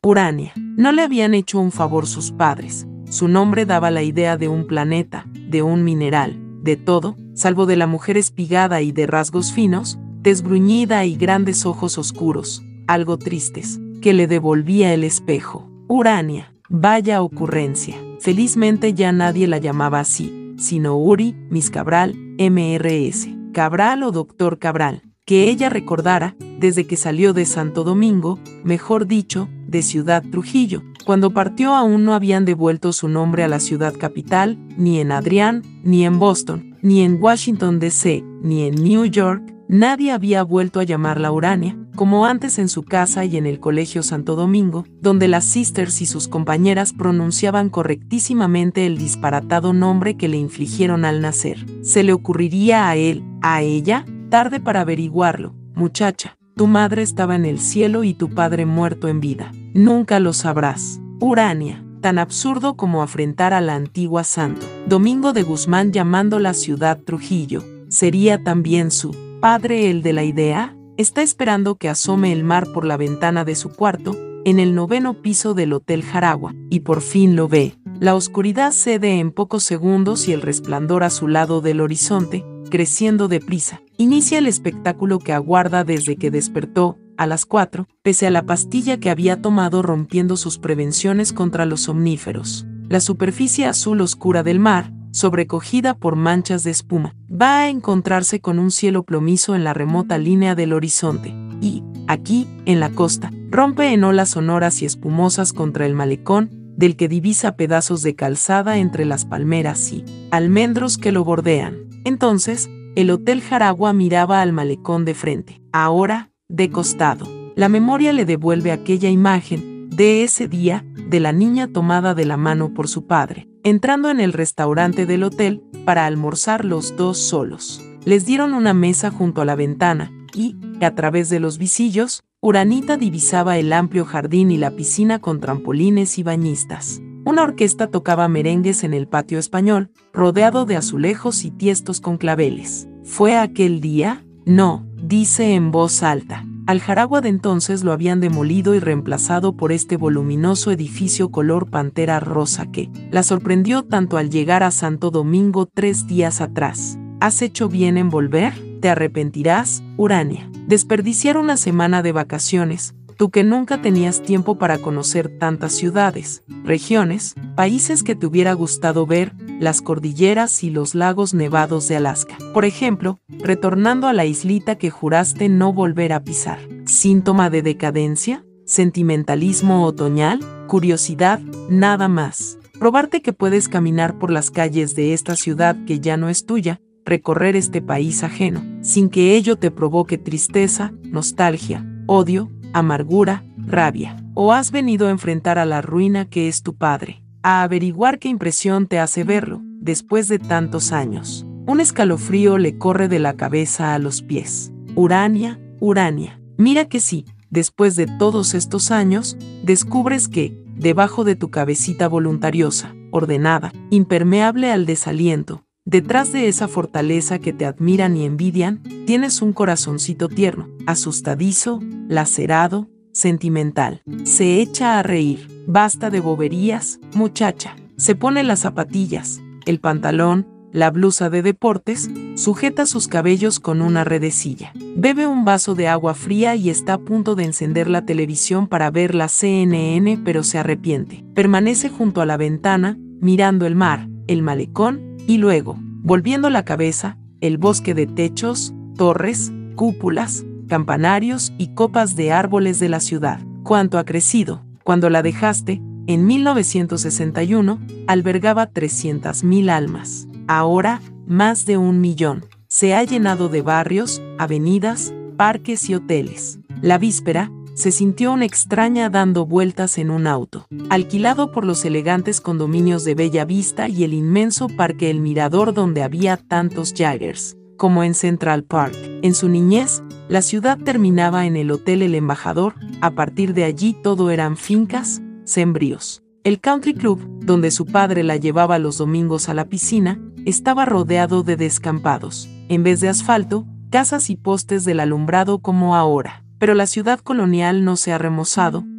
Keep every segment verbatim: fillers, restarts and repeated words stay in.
Urania. No le habían hecho un favor sus padres. Su nombre daba la idea de un planeta, de un mineral, de todo, salvo de la mujer espigada y de rasgos finos, desgruñida y grandes ojos oscuros, algo tristes, que le devolvía el espejo. Urania. Vaya ocurrencia. Felizmente ya nadie la llamaba así, sino Uri, Miss Cabral, M R S Cabral o Doctor Cabral, que ella recordara desde que salió de Santo Domingo, mejor dicho, de Ciudad Trujillo. Cuando partió aún no habían devuelto su nombre a la ciudad capital, ni en Adrián, ni en Boston, ni en Washington D C, ni en New York. Nadie había vuelto a llamarla Urania, como antes en su casa y en el Colegio Santo Domingo, donde las sisters y sus compañeras pronunciaban correctísimamente el disparatado nombre que le infligieron al nacer. ¿Se le ocurriría a él, a ella? Tarde para averiguarlo, muchacha. Tu madre estaba en el cielo y tu padre muerto en vida. Nunca lo sabrás. Urania. Tan absurdo como afrentar a la antigua Santo Domingo de Guzmán llamándola Ciudad Trujillo. ¿Sería también su padre el de la idea? Está esperando que asome el mar por la ventana de su cuarto, en el noveno piso del Hotel Jaragua, y por fin lo ve. La oscuridad cede en pocos segundos y el resplandor a su lado del horizonte, creciendo deprisa, inicia el espectáculo que aguarda desde que despertó, a las cuatro, pese a la pastilla que había tomado rompiendo sus prevenciones contra los somníferos. La superficie azul oscura del mar, sobrecogida por manchas de espuma, va a encontrarse con un cielo plomizo en la remota línea del horizonte, y, aquí, en la costa, rompe en olas sonoras y espumosas contra el malecón, del que divisa pedazos de calzada entre las palmeras y almendros que lo bordean. Entonces, el Hotel Jaragua miraba al malecón de frente, ahora, de costado. La memoria le devuelve aquella imagen, de ese día, de la niña tomada de la mano por su padre, entrando en el restaurante del hotel, para almorzar los dos solos. Les dieron una mesa junto a la ventana, y, a través de los visillos, Uranita divisaba el amplio jardín y la piscina con trampolines y bañistas. Una orquesta tocaba merengues en el patio español, rodeado de azulejos y tiestos con claveles. ¿Fue aquel día? No, dice en voz alta. Al Jaragua de entonces lo habían demolido y reemplazado por este voluminoso edificio color pantera rosa que la sorprendió tanto al llegar a Santo Domingo tres días atrás. ¿Has hecho bien en volver? Te arrepentirás, Urania. Desperdiciar una semana de vacaciones, tú que nunca tenías tiempo para conocer tantas ciudades, regiones, países que te hubiera gustado ver, las cordilleras y los lagos nevados de Alaska. Por ejemplo, retornando a la islita que juraste no volver a pisar. ¿Síntoma de decadencia? ¿Sentimentalismo otoñal? ¿Curiosidad? Nada más. Probarte que puedes caminar por las calles de esta ciudad que ya no es tuya, recorrer este país ajeno, sin que ello te provoque tristeza, nostalgia, odio, amargura, rabia. ¿O has venido a enfrentar a la ruina que es tu padre? A averiguar qué impresión te hace verlo, después de tantos años. Un escalofrío le corre de la cabeza a los pies. Urania, Urania. Mira que sí, después de todos estos años, descubres que, debajo de tu cabecita voluntariosa, ordenada, impermeable al desaliento, detrás de esa fortaleza que te admiran y envidian, tienes un corazoncito tierno, asustadizo, lacerado, sentimental. Se echa a reír. Basta de boberías, muchacha. Se pone las zapatillas, el pantalón, la blusa de deportes, sujeta sus cabellos con una redecilla. Bebe un vaso de agua fría y está a punto de encender la televisión para ver la C N N, pero se arrepiente. Permanece junto a la ventana, mirando el mar, el malecón, y luego, volviendo la cabeza, el bosque de techos, torres, cúpulas, campanarios y copas de árboles de la ciudad. ¿Cuánto ha crecido? Cuando la dejaste, en mil novecientos sesenta y uno, albergaba trescientas mil almas. Ahora, más de un millón. Se ha llenado de barrios, avenidas, parques y hoteles. La víspera, se sintió una extraña dando vueltas en un auto, alquilado por los elegantes condominios de Bella Vista y el inmenso parque El Mirador donde había tantos Jaggers, como en Central Park. En su niñez, la ciudad terminaba en el Hotel El Embajador, a partir de allí todo eran fincas, sembríos. El country club, donde su padre la llevaba los domingos a la piscina, estaba rodeado de descampados, en vez de asfalto, casas y postes del alumbrado como ahora. Pero la ciudad colonial no se ha remozado,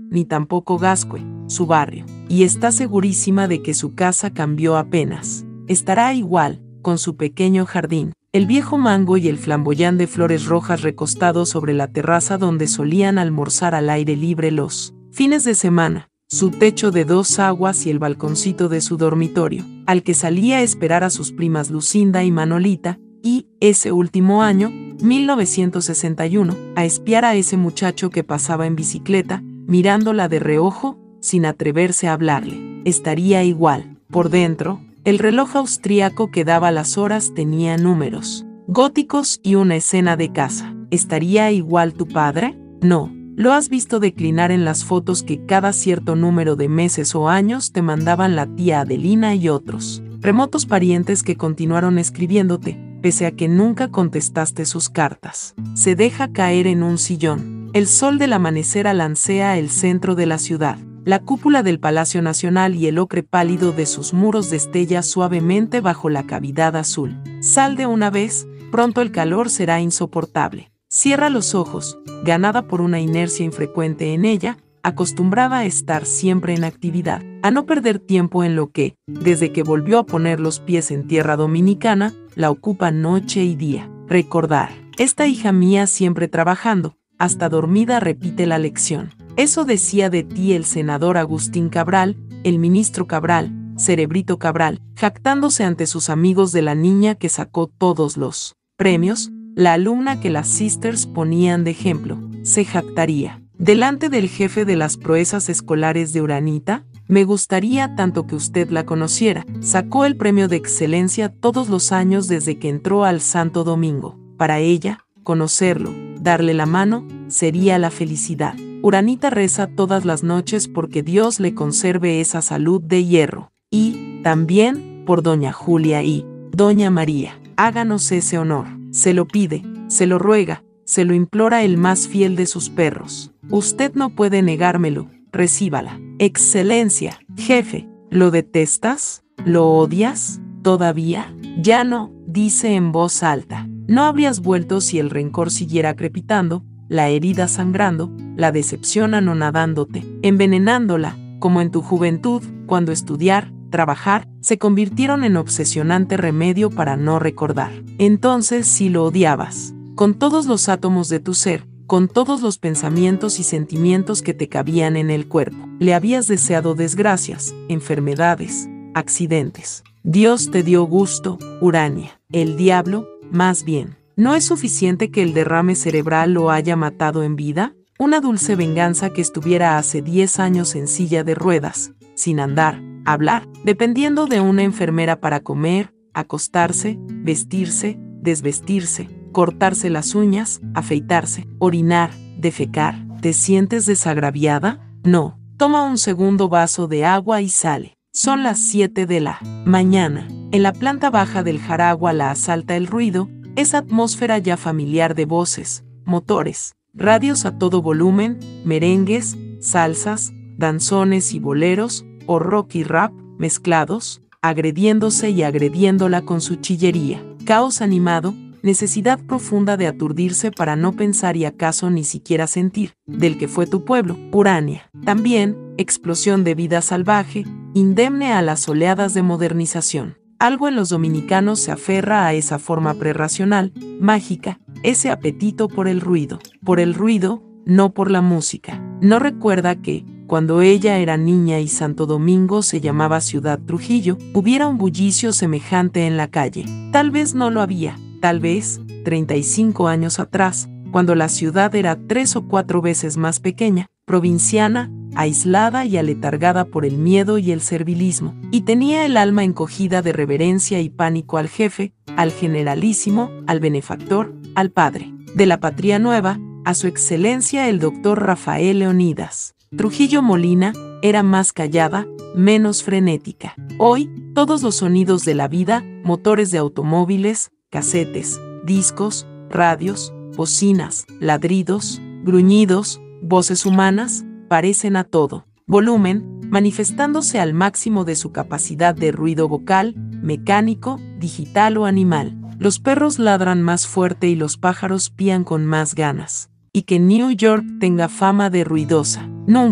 ni tampoco Gascue, su barrio, y está segurísima de que su casa cambió apenas. Estará igual, con su pequeño jardín, el viejo mango y el flamboyán de flores rojas recostados sobre la terraza donde solían almorzar al aire libre los fines de semana, su techo de dos aguas y el balconcito de su dormitorio, al que salía a esperar a sus primas Lucinda y Manolita, y, ese último año, mil novecientos sesenta y uno, a espiar a ese muchacho que pasaba en bicicleta, mirándola de reojo, sin atreverse a hablarle. Estaría igual. Por dentro, el reloj austríaco que daba las horas tenía números góticos y una escena de casa. ¿Estaría igual tu padre? No. Lo has visto declinar en las fotos que cada cierto número de meses o años te mandaban la tía Adelina y otros remotos parientes que continuaron escribiéndote, pese a que nunca contestaste sus cartas. Se deja caer en un sillón. El sol del amanecer alancea el centro de la ciudad. La cúpula del Palacio Nacional y el ocre pálido de sus muros destella suavemente bajo la cavidad azul. Sal de una vez, pronto el calor será insoportable. Cierra los ojos, ganada por una inercia infrecuente en ella, acostumbrada a estar siempre en actividad, a no perder tiempo en lo que, desde que volvió a poner los pies en tierra dominicana, la ocupa noche y día. Recordar. Esta hija mía siempre trabajando, hasta dormida repite la lección. Eso decía de ti el senador Agustín Cabral, el ministro Cabral, Cerebrito Cabral, jactándose ante sus amigos de la niña que sacó todos los premios, la alumna que las sisters ponían de ejemplo, se jactaría. Delante del jefe de las proezas escolares de Uranita, me gustaría tanto que usted la conociera. Sacó el premio de excelencia todos los años desde que entró al Santo Domingo. Para ella, conocerlo, darle la mano, sería la felicidad. Uranita reza todas las noches porque Dios le conserve esa salud de hierro. Y, también, por doña Julia y doña María. Háganos ese honor. Se lo pide, se lo ruega, se lo implora el más fiel de sus perros. Usted no puede negármelo, recíbala. Excelencia, jefe, ¿lo detestas? ¿Lo odias? ¿Todavía? Ya no, dice en voz alta. No habrías vuelto si el rencor siguiera crepitando, la herida sangrando, la decepción anonadándote, envenenándola, como en tu juventud, cuando estudiar, trabajar, se convirtieron en obsesionante remedio para no recordar. Entonces sí lo odiabas, con todos los átomos de tu ser, con todos los pensamientos y sentimientos que te cabían en el cuerpo. Le habías deseado desgracias, enfermedades, accidentes. Dios te dio gusto, Urania. El diablo, más bien. ¿No es suficiente que el derrame cerebral lo haya matado en vida? Una dulce venganza que estuviera hace diez años en silla de ruedas, sin andar, hablar, dependiendo de una enfermera para comer, acostarse, vestirse, desvestirse, cortarse las uñas, afeitarse, orinar, defecar. ¿Te sientes desagraviada? No. Toma un segundo vaso de agua y sale. Son las siete de la mañana. En la planta baja del Jaragua la asalta el ruido, esa atmósfera ya familiar de voces, motores, radios a todo volumen, merengues, salsas, danzones y boleros, o rock y rap, mezclados, agrediéndose y agrediéndola con su chillería. Caos animado, necesidad profunda de aturdirse para no pensar y acaso ni siquiera sentir, del que fue tu pueblo, Urania. También, explosión de vida salvaje, indemne a las oleadas de modernización. Algo en los dominicanos se aferra a esa forma prerracional, mágica, ese apetito por el ruido. Por el ruido, no por la música. No recuerda que, cuando ella era niña y Santo Domingo se llamaba Ciudad Trujillo, hubiera un bullicio semejante en la calle. Tal vez no lo había, tal vez, treinta y cinco años atrás, cuando la ciudad era tres o cuatro veces más pequeña, provinciana, aislada y aletargada por el miedo y el servilismo, y tenía el alma encogida de reverencia y pánico al jefe, al generalísimo, al benefactor, al padre de la patria nueva, a su excelencia el doctor Rafael Leonidas. Trujillo Molina era más callada, menos frenética. Hoy, todos los sonidos de la vida, motores de automóviles, casetes, discos, radios, bocinas, ladridos, gruñidos, voces humanas, parecen a todo volumen, manifestándose al máximo de su capacidad de ruido vocal, mecánico, digital o animal. Los perros ladran más fuerte y los pájaros pían con más ganas. Y que New York tenga fama de ruidosa. Nunca,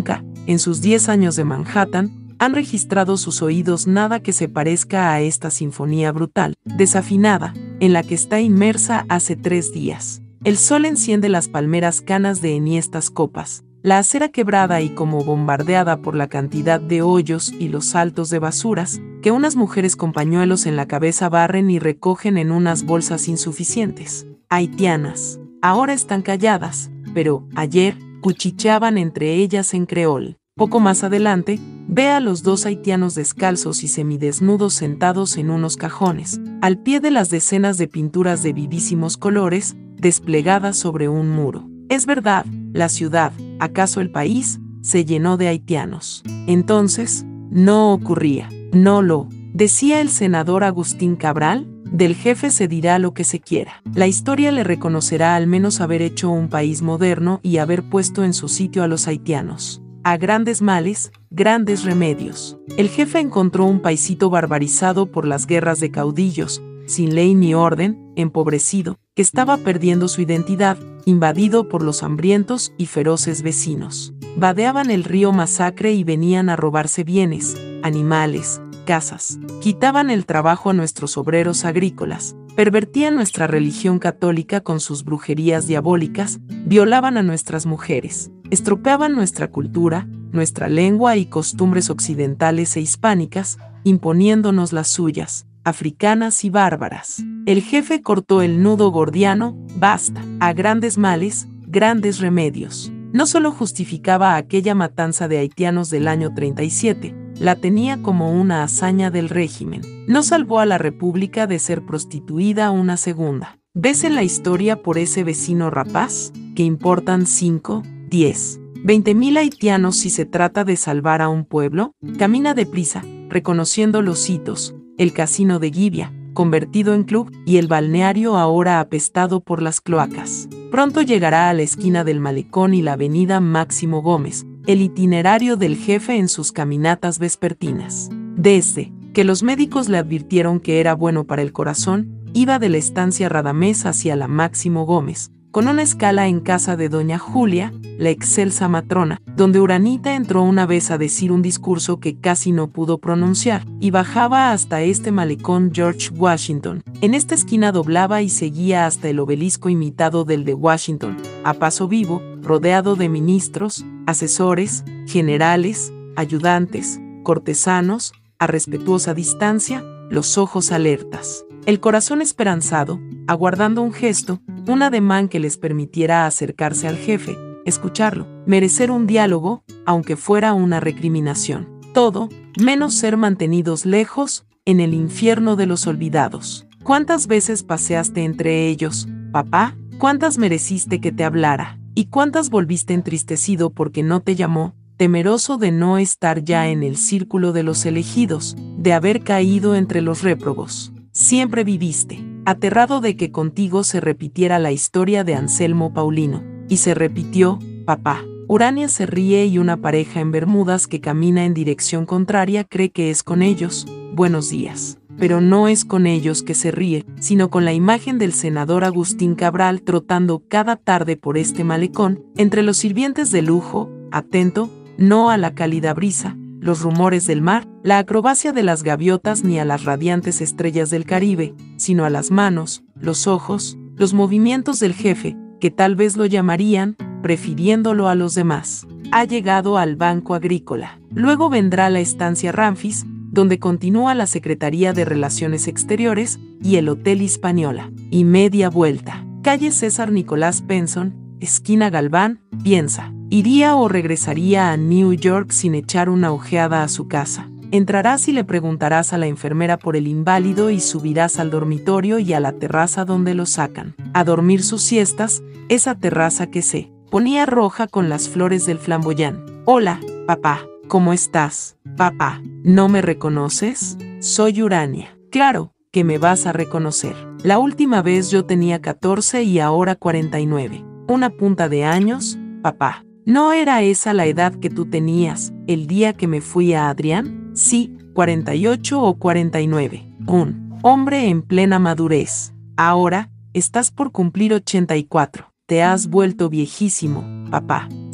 en sus diez años de Manhattan, han registrado sus oídos nada que se parezca a esta sinfonía brutal, desafinada, en la que está inmersa hace tres días. El sol enciende las palmeras canas de enhiestas copas, la acera quebrada y como bombardeada por la cantidad de hoyos y los saltos de basuras que unas mujeres con pañuelos en la cabeza barren y recogen en unas bolsas insuficientes. Haitianas. Ahora están calladas, pero ayer cuchicheaban entre ellas en creol. Poco más adelante, ve a los dos haitianos descalzos y semidesnudos sentados en unos cajones, al pie de las decenas de pinturas de vivísimos colores, desplegadas sobre un muro. Es verdad, la ciudad, acaso el país, se llenó de haitianos. Entonces, no ocurría, no lo, decía el senador Agustín Cabral, del jefe se dirá lo que se quiera. La historia le reconocerá al menos haber hecho un país moderno y haber puesto en su sitio a los haitianos. A grandes males, grandes remedios. El jefe encontró un paisito barbarizado por las guerras de caudillos, sin ley ni orden, empobrecido, que estaba perdiendo su identidad, invadido por los hambrientos y feroces vecinos. Vadeaban el río Masacre y venían a robarse bienes, animales, casas. Quitaban el trabajo a nuestros obreros agrícolas, pervertían nuestra religión católica con sus brujerías diabólicas, violaban a nuestras mujeres, estropeaban nuestra cultura, nuestra lengua y costumbres occidentales e hispánicas, imponiéndonos las suyas, africanas y bárbaras. El jefe cortó el nudo gordiano, basta, a grandes males, grandes remedios. No solo justificaba aquella matanza de haitianos del año treinta y siete, la tenía como una hazaña del régimen. No salvó a la República de ser prostituida una segunda. ¿Ves en la historia por ese vecino rapaz? ¿Que importan cinco, diez, veinte mil haitianos si se trata de salvar a un pueblo? Camina deprisa, reconociendo los hitos, el casino de Gibia, convertido en club, y el balneario ahora apestado por las cloacas. Pronto llegará a la esquina del Malecón y la avenida Máximo Gómez, el itinerario del jefe en sus caminatas vespertinas. Desde que los médicos le advirtieron que era bueno para el corazón, iba de la estancia Radamés hacia la Máximo Gómez, con una escala en casa de doña Julia, la excelsa matrona, donde Uranita entró una vez a decir un discurso que casi no pudo pronunciar, y bajaba hasta este malecón George Washington. En esta esquina doblaba y seguía hasta el obelisco imitado del de Washington, a paso vivo, rodeado de ministros, asesores, generales, ayudantes, cortesanos, a respetuosa distancia, los ojos alertas, el corazón esperanzado, aguardando un gesto, un ademán que les permitiera acercarse al jefe, escucharlo, merecer un diálogo, aunque fuera una recriminación. Todo, menos ser mantenidos lejos, en el infierno de los olvidados. ¿Cuántas veces paseaste entre ellos, papá? ¿Cuántas mereciste que te hablara? ¿Y cuántas volviste entristecido porque no te llamó, temeroso de no estar ya en el círculo de los elegidos, de haber caído entre los réprobos? Siempre viviste, aterrado de que contigo se repitiera la historia de Anselmo Paulino. Y se repitió, papá. Urania se ríe y una pareja en bermudas que camina en dirección contraria cree que es con ellos. Buenos días. Pero no es con ellos que se ríe, sino con la imagen del senador Agustín Cabral trotando cada tarde por este malecón, entre los sirvientes de lujo, atento, no a la cálida brisa, los rumores del mar, la acrobacia de las gaviotas ni a las radiantes estrellas del Caribe, sino a las manos, los ojos, los movimientos del jefe, que tal vez lo llamarían, prefiriéndolo a los demás. Ha llegado al Banco Agrícola. Luego vendrá la estancia Ramfis, donde continúa la Secretaría de Relaciones Exteriores y el Hotel Hispaniola. Y media vuelta. Calle César Nicolás Penson, esquina Galván, piensa. ¿Iría o regresaría a New York sin echar una ojeada a su casa? Entrarás y le preguntarás a la enfermera por el inválido y subirás al dormitorio y a la terraza donde lo sacan. A dormir sus siestas, esa terraza que se ponía roja con las flores del flamboyán. Hola, papá, ¿cómo estás? Papá, ¿no me reconoces? Soy Urania. Claro, que me vas a reconocer. La última vez yo tenía catorce y ahora cuarenta y nueve. Una punta de años, papá. ¿No era esa la edad que tú tenías el día que me fui a Adrián? Sí, cuarenta y ocho o cuarenta y nueve. Un hombre en plena madurez. Ahora, estás por cumplir ochenta y cuatro. Te has vuelto viejísimo, papá.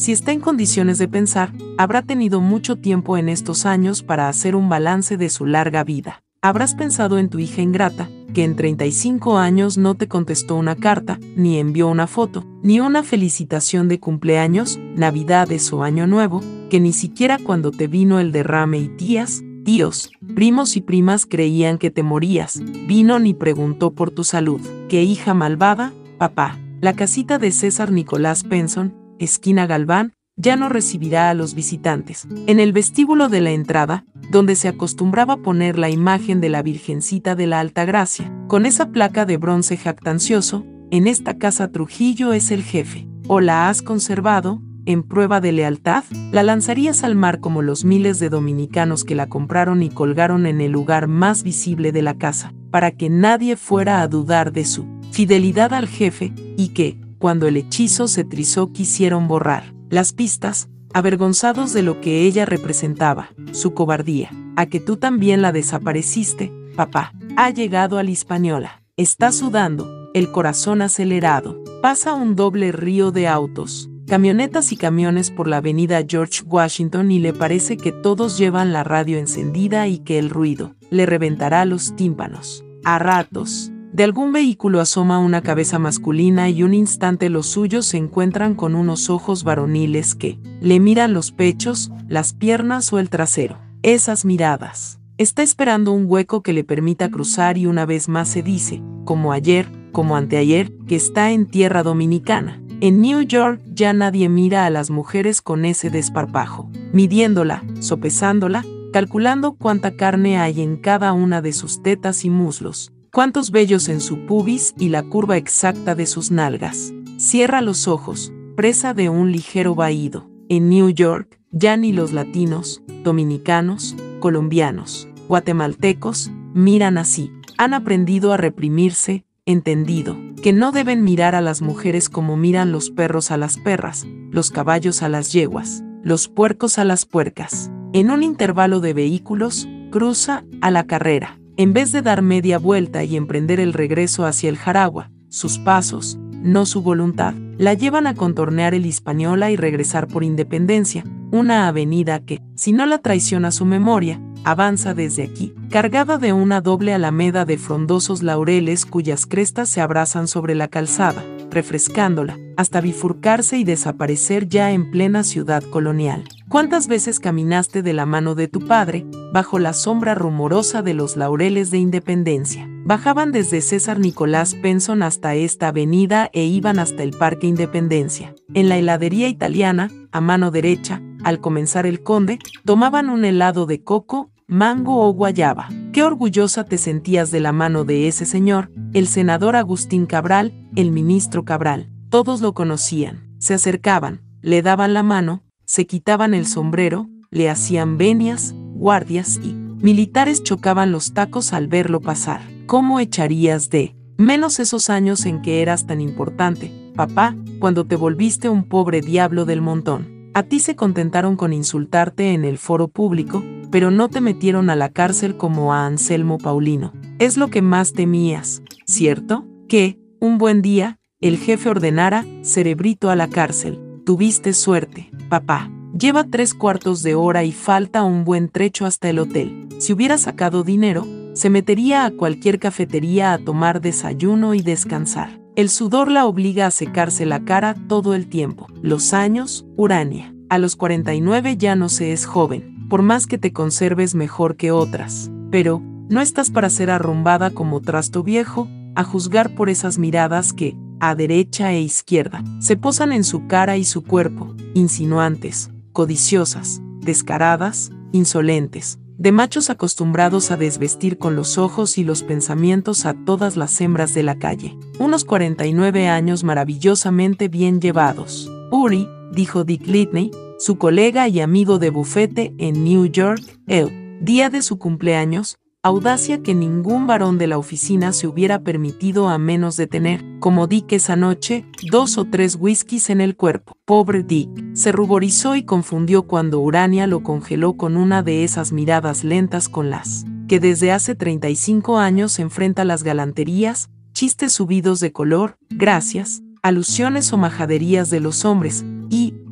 Si está en condiciones de pensar, habrá tenido mucho tiempo en estos años para hacer un balance de su larga vida. Habrás pensado en tu hija ingrata, que en treinta y cinco años no te contestó una carta, ni envió una foto, ni una felicitación de cumpleaños, navidades o año nuevo, que ni siquiera cuando te vino el derrame y tías, tíos, primos y primas creían que te morías, vino ni preguntó por tu salud. ¡Qué hija malvada, papá! La casita de César Nicolás Penson, esquina Galván, ya no recibirá a los visitantes. En el vestíbulo de la entrada, donde se acostumbraba poner la imagen de la Virgencita de la Altagracia, con esa placa de bronce jactancioso, en esta casa Trujillo es el jefe. ¿O la has conservado? En prueba de lealtad, la lanzarías al mar como los miles de dominicanos que la compraron y colgaron en el lugar más visible de la casa, para que nadie fuera a dudar de su fidelidad al jefe, y que, cuando el hechizo se trizó, quisieron borrar las pistas, avergonzados de lo que ella representaba, su cobardía. A que tú también la desapareciste, papá. Ha llegado a la Hispaniola. Está sudando, el corazón acelerado. Pasa un doble río de autos, camionetas y camiones por la avenida George Washington y le parece que todos llevan la radio encendida y que el ruido le reventará los tímpanos. A ratos, de algún vehículo asoma una cabeza masculina y un instante los suyos se encuentran con unos ojos varoniles que le miran los pechos, las piernas o el trasero. Esas miradas. Está esperando un hueco que le permita cruzar y una vez más se dice, como ayer, como anteayer, que está en tierra dominicana. En New York ya nadie mira a las mujeres con ese desparpajo, midiéndola, sopesándola, calculando cuánta carne hay en cada una de sus tetas y muslos, cuántos vellos en su pubis y la curva exacta de sus nalgas. Cierra los ojos, presa de un ligero vaído. En New York, ya ni los latinos, dominicanos, colombianos, guatemaltecos, miran así. Han aprendido a reprimirse, entendido que no deben mirar a las mujeres como miran los perros a las perras, los caballos a las yeguas, los puercos a las puercas. En un intervalo de vehículos, cruza a la carrera. En vez de dar media vuelta y emprender el regreso hacia el Jaragua, sus pasos, no su voluntad, la llevan a contornear el Hispaniola y regresar por Independencia, una avenida que, si no la traiciona su memoria, avanza desde aquí, cargada de una doble alameda de frondosos laureles cuyas crestas se abrazan sobre la calzada, refrescándola, hasta bifurcarse y desaparecer ya en plena ciudad colonial. ¿Cuántas veces caminaste de la mano de tu padre, bajo la sombra rumorosa de los laureles de Independencia? Bajaban desde César Nicolás Penson hasta esta avenida e iban hasta el Parque Independencia. En la heladería italiana, a mano derecha, al comenzar el Conde, tomaban un helado de coco, mango o guayaba. Qué orgullosa te sentías de la mano de ese señor, el senador Agustín Cabral, el ministro Cabral. Todos lo conocían, se acercaban, le daban la mano, se quitaban el sombrero, le hacían venias, guardias y militares chocaban los tacos al verlo pasar. ¿Cómo echarías de menos esos años en que eras tan importante, papá, cuando te volviste un pobre diablo del montón? A ti se contentaron con insultarte en el foro público, pero no te metieron a la cárcel como a Anselmo Paulino. Es lo que más temías, ¿cierto? Que, un buen día, el jefe ordenara, cerebrito a la cárcel. Tuviste suerte, papá. Lleva tres cuartos de hora y falta un buen trecho hasta el hotel. Si hubiera sacado dinero, se metería a cualquier cafetería a tomar desayuno y descansar. El sudor la obliga a secarse la cara todo el tiempo. Los años, Urania. A los cuarenta y nueve ya no se es joven, por más que te conserves mejor que otras. Pero, no estás para ser arrumbada como trasto viejo, a juzgar por esas miradas que, a derecha e izquierda, se posan en su cara y su cuerpo, insinuantes, codiciosas, descaradas, insolentes, de machos acostumbrados a desvestir con los ojos y los pensamientos a todas las hembras de la calle. Unos cuarenta y nueve años maravillosamente bien llevados. Uri, dijo Dick Litney, su colega y amigo de bufete en New York, el día de su cumpleaños, audacia que ningún varón de la oficina se hubiera permitido a menos de tener, como Dick esa noche, dos o tres whiskies en el cuerpo. Pobre Dick, se ruborizó y confundió cuando Urania lo congeló con una de esas miradas lentas con las que desde hace treinta y cinco años enfrenta las galanterías, chistes subidos de color, gracias, alusiones o majaderías de los hombres, y,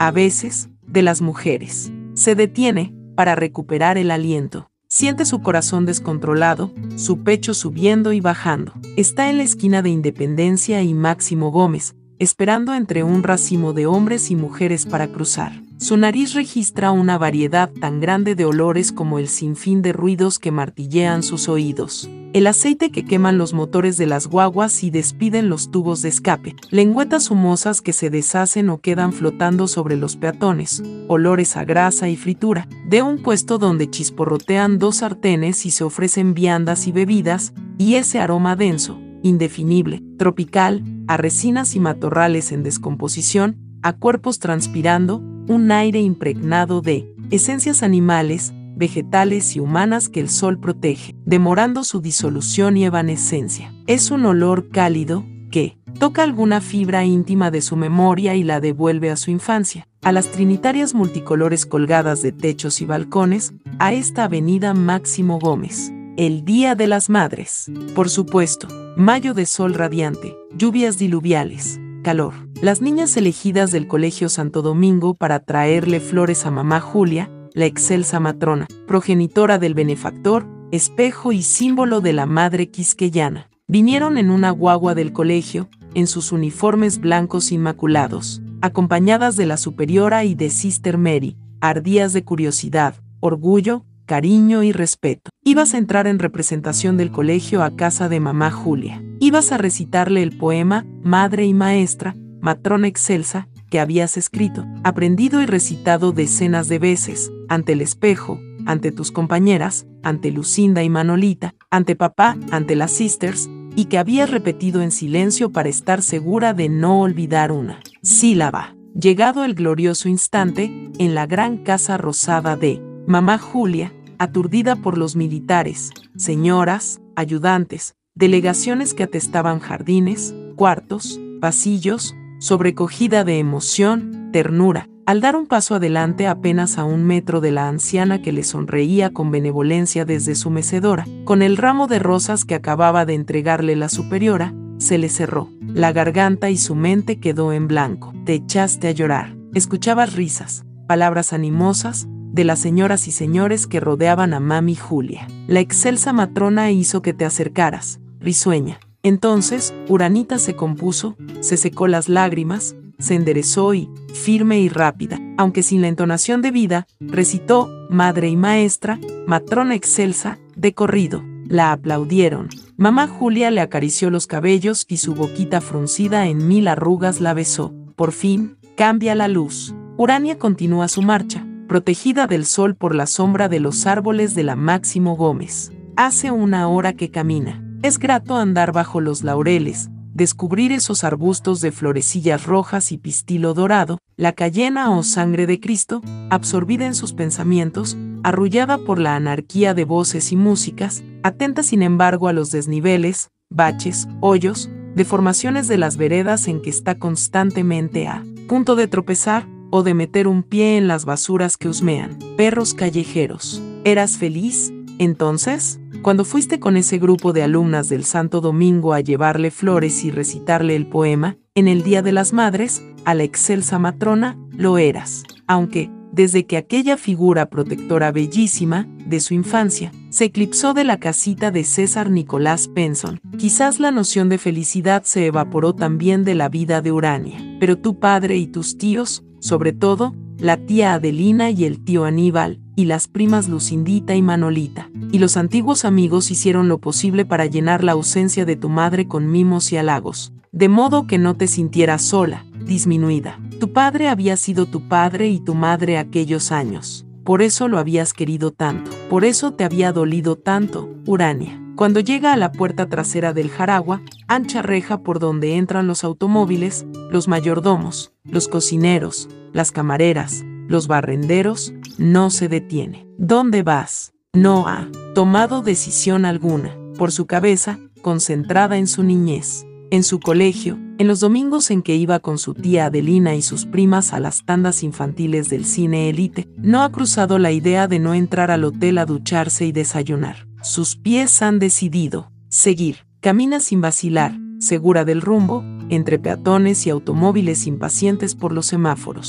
a veces, de las mujeres. Se detiene para recuperar el aliento. Siente su corazón descontrolado, su pecho subiendo y bajando. Está en la esquina de Independencia y Máximo Gómez, esperando entre un racimo de hombres y mujeres para cruzar. Su nariz registra una variedad tan grande de olores como el sinfín de ruidos que martillean sus oídos. El aceite que queman los motores de las guaguas y despiden los tubos de escape, lengüetas humosas que se deshacen o quedan flotando sobre los peatones, olores a grasa y fritura, de un puesto donde chisporrotean dos sartenes y se ofrecen viandas y bebidas, y ese aroma denso, indefinible, tropical, a resinas y matorrales en descomposición, a cuerpos transpirando, un aire impregnado de esencias animales, vegetales y humanas que el sol protege, demorando su disolución y evanescencia. Es un olor cálido que toca alguna fibra íntima de su memoria y la devuelve a su infancia, a las trinitarias multicolores colgadas de techos y balcones, a esta avenida Máximo Gómez. El Día de las Madres. Por supuesto, mayo de sol radiante, lluvias diluviales, calor. Las niñas elegidas del Colegio Santo Domingo para traerle flores a mamá Julia, la excelsa matrona, progenitora del benefactor, espejo y símbolo de la madre quisqueyana. Vinieron en una guagua del colegio, en sus uniformes blancos inmaculados, acompañadas de la superiora y de Sister Mary, ardías de curiosidad, orgullo, cariño y respeto. Ibas a entrar en representación del colegio a casa de mamá Julia. Ibas a recitarle el poema Madre y Maestra, matrona excelsa, que habías escrito, aprendido y recitado decenas de veces, ante el espejo, ante tus compañeras, ante Lucinda y Manolita, ante papá, ante las sisters, y que habías repetido en silencio para estar segura de no olvidar una sílaba. Llegado el glorioso instante, en la gran casa rosada de mamá Julia, aturdida por los militares, señoras, ayudantes, delegaciones que atestaban jardines, cuartos, pasillos, sobrecogida de emoción, ternura, al dar un paso adelante apenas a un metro de la anciana que le sonreía con benevolencia desde su mecedora, con el ramo de rosas que acababa de entregarle la superiora, se le cerró la garganta y su mente quedó en blanco. Te echaste a llorar. Escuchabas risas, palabras animosas, de las señoras y señores que rodeaban a mami Julia. La excelsa matrona hizo que te acercaras, risueña. Entonces, Uranita se compuso, se secó las lágrimas, se enderezó y, firme y rápida, aunque sin la entonación debida, recitó, Madre y Maestra, matrona excelsa, de corrido. La aplaudieron. Mamá Julia le acarició los cabellos y su boquita fruncida en mil arrugas la besó. Por fin, cambia la luz. Urania continúa su marcha, protegida del sol por la sombra de los árboles de la Máximo Gómez. Hace una hora que camina. Es grato andar bajo los laureles, descubrir esos arbustos de florecillas rojas y pistilo dorado, la cayena o sangre de Cristo, absorbida en sus pensamientos, arrullada por la anarquía de voces y músicas, atenta sin embargo a los desniveles, baches, hoyos, deformaciones de las veredas en que está constantemente a punto de tropezar o de meter un pie en las basuras que husmean. Perros callejeros. ¿Eras feliz, entonces, cuando fuiste con ese grupo de alumnas del Santo Domingo a llevarle flores y recitarle el poema, en el Día de las Madres, a la excelsa matrona? Lo eras, aunque, desde que aquella figura protectora bellísima, de su infancia, se eclipsó de la casita de César Nicolás Penson, quizás la noción de felicidad se evaporó también de la vida de Urania. Pero tu padre y tus tíos, sobre todo, la tía Adelina y el tío Aníbal, y las primas Lucindita y Manolita, y los antiguos amigos hicieron lo posible para llenar la ausencia de tu madre con mimos y halagos, de modo que no te sintieras sola, disminuida. Tu padre había sido tu padre y tu madre aquellos años. Por eso lo habías querido tanto, por eso te había dolido tanto, Urania. Cuando llega a la puerta trasera del Jaragua, ancha reja por donde entran los automóviles, los mayordomos, los cocineros, las camareras, los barrenderos, no se detiene. ¿Dónde vas? No ha tomado decisión alguna. Por su cabeza, concentrada en su niñez, en su colegio, en los domingos en que iba con su tía Adelina y sus primas a las tandas infantiles del cine élite, no ha cruzado la idea de no entrar al hotel a ducharse y desayunar. Sus pies han decidido seguir. Camina sin vacilar, segura del rumbo, entre peatones y automóviles impacientes por los semáforos.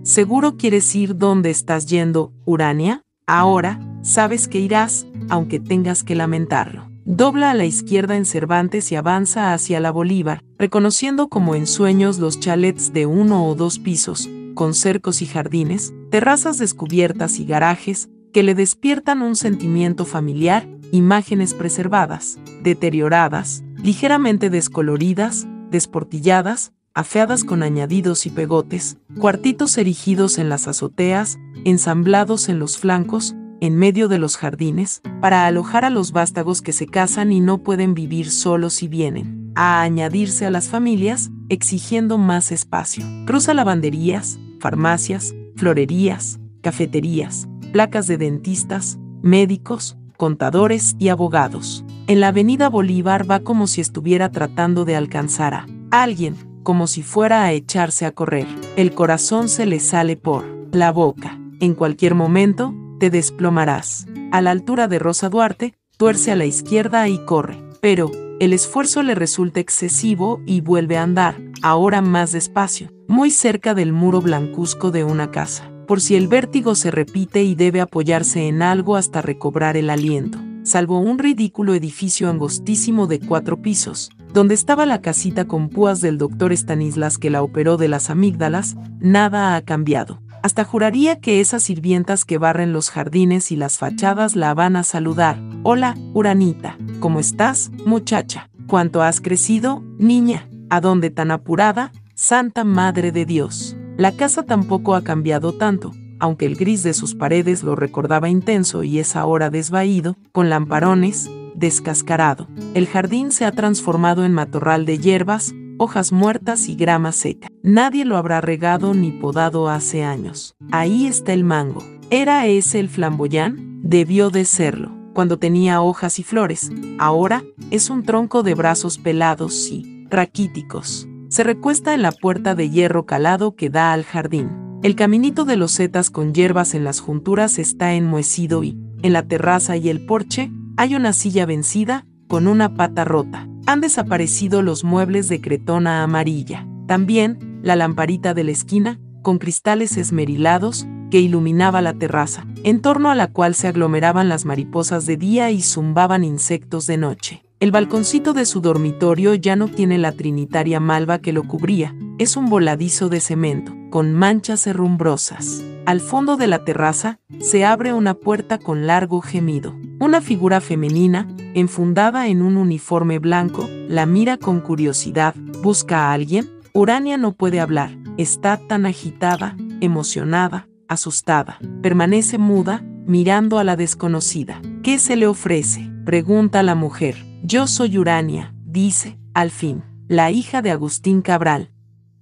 ¿Seguro quieres ir donde estás yendo, Urania? Ahora, sabes que irás, aunque tengas que lamentarlo. Dobla a la izquierda en Cervantes y avanza hacia la Bolívar, reconociendo como en sueños los chalets de uno o dos pisos, con cercos y jardines, terrazas descubiertas y garajes, que le despiertan un sentimiento familiar, imágenes preservadas, deterioradas, ligeramente descoloridas, desportilladas, afeadas con añadidos y pegotes, cuartitos erigidos en las azoteas, ensamblados en los flancos, en medio de los jardines, para alojar a los vástagos que se casan y no pueden vivir solos y vienen a añadirse a las familias, exigiendo más espacio. Cruza lavanderías, farmacias, florerías, cafeterías, placas de dentistas, médicos, contadores y abogados. En la avenida Bolívar va como si estuviera tratando de alcanzar a alguien, como si fuera a echarse a correr. El corazón se le sale por la boca. En cualquier momento, te desplomarás. A la altura de Rosa Duarte, tuerce a la izquierda y corre. Pero el esfuerzo le resulta excesivo y vuelve a andar, ahora más despacio, muy cerca del muro blancuzco de una casa, por si el vértigo se repite y debe apoyarse en algo hasta recobrar el aliento. Salvo un ridículo edificio angostísimo de cuatro pisos, donde estaba la casita con púas del doctor Stanislas que la operó de las amígdalas, nada ha cambiado. Hasta juraría que esas sirvientas que barren los jardines y las fachadas la van a saludar. Hola, Uranita. ¿Cómo estás, muchacha? ¿Cuánto has crecido, niña? ¿A dónde tan apurada? Santa Madre de Dios. La casa tampoco ha cambiado tanto, aunque el gris de sus paredes lo recordaba intenso y es ahora desvaído, con lamparones, descascarado. El jardín se ha transformado en matorral de hierbas, hojas muertas y grama seca. Nadie lo habrá regado ni podado hace años. Ahí está el mango. ¿Era ese el flamboyán? Debió de serlo, cuando tenía hojas y flores. Ahora es un tronco de brazos pelados y raquíticos. Se recuesta en la puerta de hierro calado que da al jardín. El caminito de losetas con hierbas en las junturas está enmohecido y, en la terraza y el porche, hay una silla vencida, con una pata rota. Han desaparecido los muebles de cretona amarilla. También, la lamparita de la esquina, con cristales esmerilados, que iluminaba la terraza, en torno a la cual se aglomeraban las mariposas de día y zumbaban insectos de noche. El balconcito de su dormitorio ya no tiene la trinitaria malva que lo cubría, es un voladizo de cemento, con manchas herrumbrosas. Al fondo de la terraza, se abre una puerta con largo gemido. Una figura femenina, enfundada en un uniforme blanco, la mira con curiosidad. ¿Busca a alguien? Urania no puede hablar. Está tan agitada, emocionada, asustada. Permanece muda, mirando a la desconocida. ¿Qué se le ofrece?, pregunta la mujer. Yo soy Urania, dice, al fin, la hija de Agustín Cabral.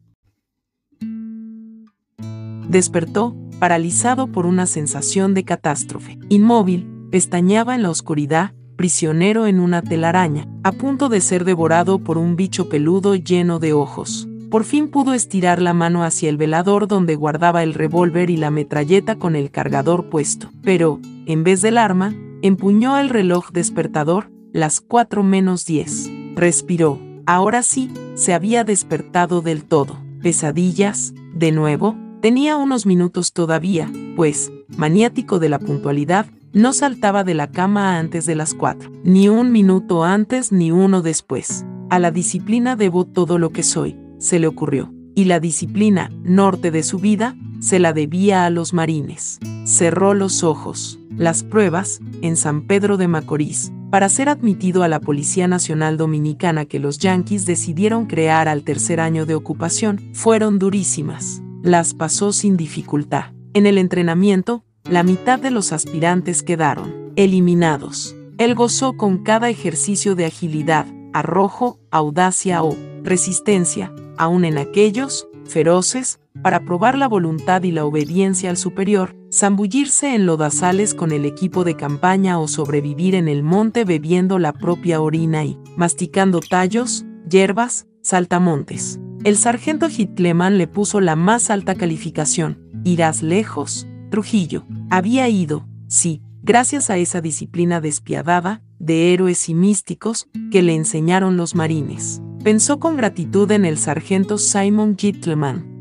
Despertó, paralizado por una sensación de catástrofe. Inmóvil, pestañeaba en la oscuridad, prisionero en una telaraña, a punto de ser devorado por un bicho peludo lleno de ojos. Por fin pudo estirar la mano hacia el velador donde guardaba el revólver y la metralleta con el cargador puesto. Pero, en vez del arma, empuñó el reloj despertador, las cuatro menos diez. Respiró. Ahora sí, se había despertado del todo. ¿Pesadillas? ¿De nuevo? Tenía unos minutos todavía, pues, maniático de la puntualidad, no saltaba de la cama antes de las cuatro. Ni un minuto antes ni uno después. A la disciplina debo todo lo que soy, se le ocurrió. Y la disciplina, norte de su vida, se la debía a los marines. Cerró los ojos. Las pruebas, en San Pedro de Macorís, para ser admitido a la Policía Nacional Dominicana que los yanquis decidieron crear al tercer año de ocupación, fueron durísimas. Las pasó sin dificultad. En el entrenamiento, la mitad de los aspirantes quedaron eliminados. Él gozó con cada ejercicio de agilidad, arrojo, audacia o resistencia, aun en aquellos, feroces, para probar la voluntad y la obediencia al superior, zambullirse en lodazales con el equipo de campaña o sobrevivir en el monte bebiendo la propia orina y masticando tallos, hierbas, saltamontes. El sargento Hitleman le puso la más alta calificación. Irás lejos, Trujillo. Había ido, sí, gracias a esa disciplina despiadada, de héroes y místicos, que le enseñaron los marines. Pensó con gratitud en el sargento Simon Hitleman,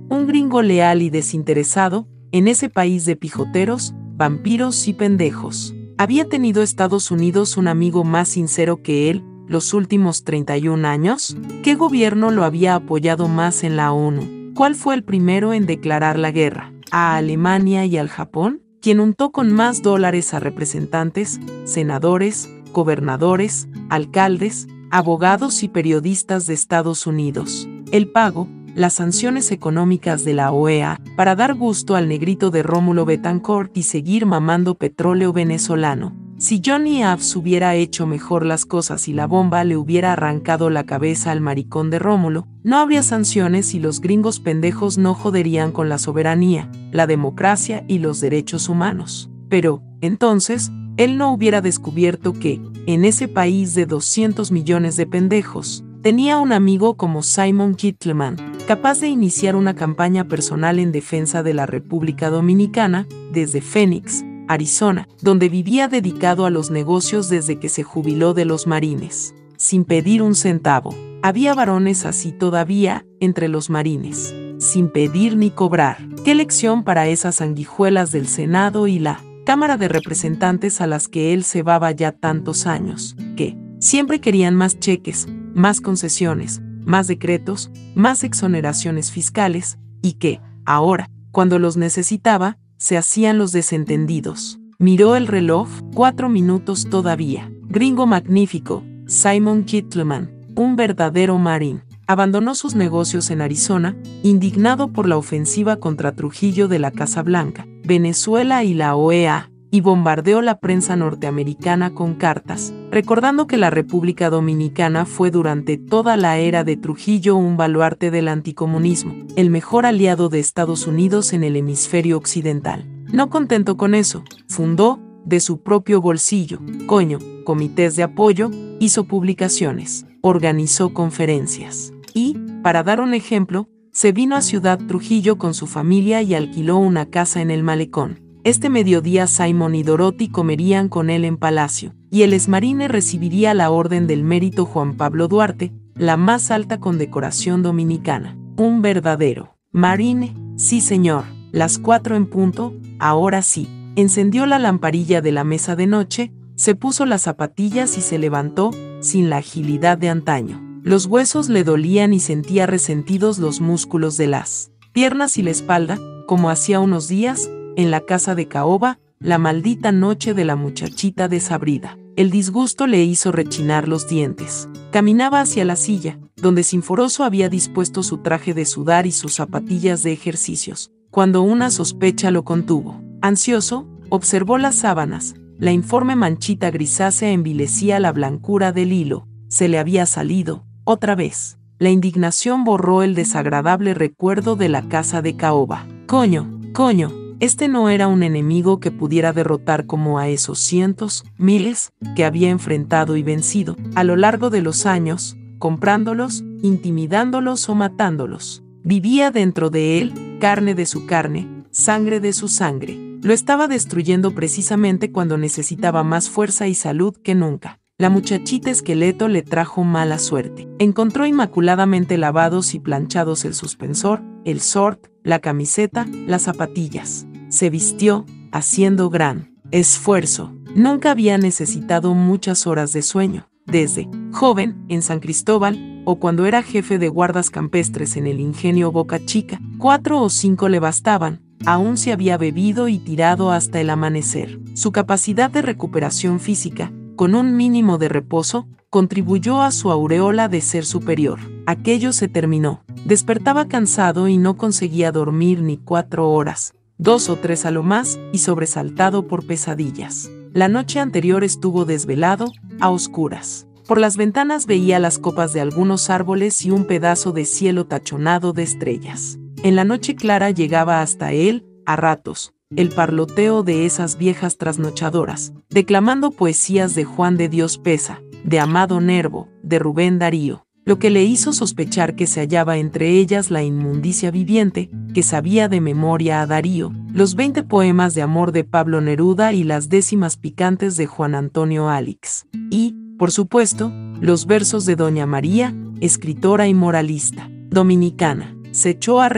un gringo leal y desinteresado, en ese país de pijoteros, vampiros y pendejos. ¿Había tenido Estados Unidos un amigo más sincero que él los últimos treinta y un años? ¿Qué gobierno lo había apoyado más en la ONU? ¿Cuál fue el primero en declarar la guerra? ¿A Alemania y al Japón? ¿Quién untó con más dólares a representantes, senadores, gobernadores, alcaldes, abogados y periodistas de Estados Unidos? El pago, las sanciones económicas de la O E A, para dar gusto al negrito de Rómulo Betancourt y seguir mamando petróleo venezolano. Si Johnny Abs hubiera hecho mejor las cosas y la bomba le hubiera arrancado la cabeza al maricón de Rómulo, no habría sanciones y los gringos pendejos no joderían con la soberanía, la democracia y los derechos humanos. Pero, entonces, él no hubiera descubierto que, en ese país de doscientos millones de pendejos, tenía un amigo como Simon Kittleman, capaz de iniciar una campaña personal en defensa de la República Dominicana, desde Phoenix, Arizona, donde vivía dedicado a los negocios desde que se jubiló de los marines, sin pedir un centavo. Había varones así todavía entre los marines, sin pedir ni cobrar. ¿Qué lección para esas sanguijuelas del Senado y la Cámara de Representantes a las que él cebaba ya tantos años, que siempre querían más cheques, más concesiones, más decretos, más exoneraciones fiscales, y que, ahora, cuando los necesitaba, se hacían los desentendidos? Miró el reloj, cuatro minutos todavía. Gringo magnífico, Simon Kittleman, un verdadero marín. Abandonó sus negocios en Arizona, indignado por la ofensiva contra Trujillo de la Casa Blanca, Venezuela y la O E A, y bombardeó la prensa norteamericana con cartas, recordando que la República Dominicana fue durante toda la era de Trujillo un baluarte del anticomunismo, el mejor aliado de Estados Unidos en el hemisferio occidental. No contento con eso, fundó, de su propio bolsillo, coño, comités de apoyo, hizo publicaciones, organizó conferencias. Y, para dar un ejemplo, se vino a Ciudad Trujillo con su familia y alquiló una casa en el Malecón. Este mediodía Simon y Dorothy comerían con él en Palacio, y el exmarine recibiría la Orden del Mérito Juan Pablo Duarte, la más alta condecoración dominicana. Un verdadero marine, sí señor. Las cuatro en punto, ahora sí. Encendió la lamparilla de la mesa de noche, se puso las zapatillas y se levantó, sin la agilidad de antaño. Los huesos le dolían y sentía resentidos los músculos de las piernas y la espalda, como hacía unos días, en la casa de Caoba, la maldita noche de la muchachita desabrida. El disgusto le hizo rechinar los dientes. Caminaba hacia la silla, donde Sinforoso había dispuesto su traje de sudar y sus zapatillas de ejercicios, cuando una sospecha lo contuvo. Ansioso, observó las sábanas. La informe manchita grisácea envilecía la blancura del hilo. Se le había salido, otra vez. La indignación borró el desagradable recuerdo de la casa de Caoba. Coño, coño. Este no era un enemigo que pudiera derrotar como a esos cientos, miles, que había enfrentado y vencido, a lo largo de los años, comprándolos, intimidándolos o matándolos. Vivía dentro de él, carne de su carne, sangre de su sangre. Lo estaba destruyendo precisamente cuando necesitaba más fuerza y salud que nunca. La muchachita esqueleto le trajo mala suerte. Encontró inmaculadamente lavados y planchados el suspensor, el short, la camiseta, las zapatillas. Se vistió, haciendo gran esfuerzo. Nunca había necesitado muchas horas de sueño. Desde joven, en San Cristóbal, o cuando era jefe de guardas campestres en el ingenio Boca Chica, cuatro o cinco le bastaban. Aún se había bebido y tirado hasta el amanecer. Su capacidad de recuperación física, con un mínimo de reposo, contribuyó a su aureola de ser superior. Aquello se terminó. Despertaba cansado y no conseguía dormir ni cuatro horas, dos o tres a lo más, y sobresaltado por pesadillas. La noche anterior estuvo desvelado, a oscuras. Por las ventanas veía las copas de algunos árboles y un pedazo de cielo tachonado de estrellas. En la noche clara llegaba hasta él, a ratos, el parloteo de esas viejas trasnochadoras, declamando poesías de Juan de Dios Pesa, de Amado Nervo, de Rubén Darío, lo que le hizo sospechar que se hallaba entre ellas la inmundicia viviente, que sabía de memoria a Darío, los veinte poemas de amor de Pablo Neruda y las décimas picantes de Juan Antonio Alix, y, por supuesto, los versos de Doña María, escritora y moralista dominicana. Se echó a reír,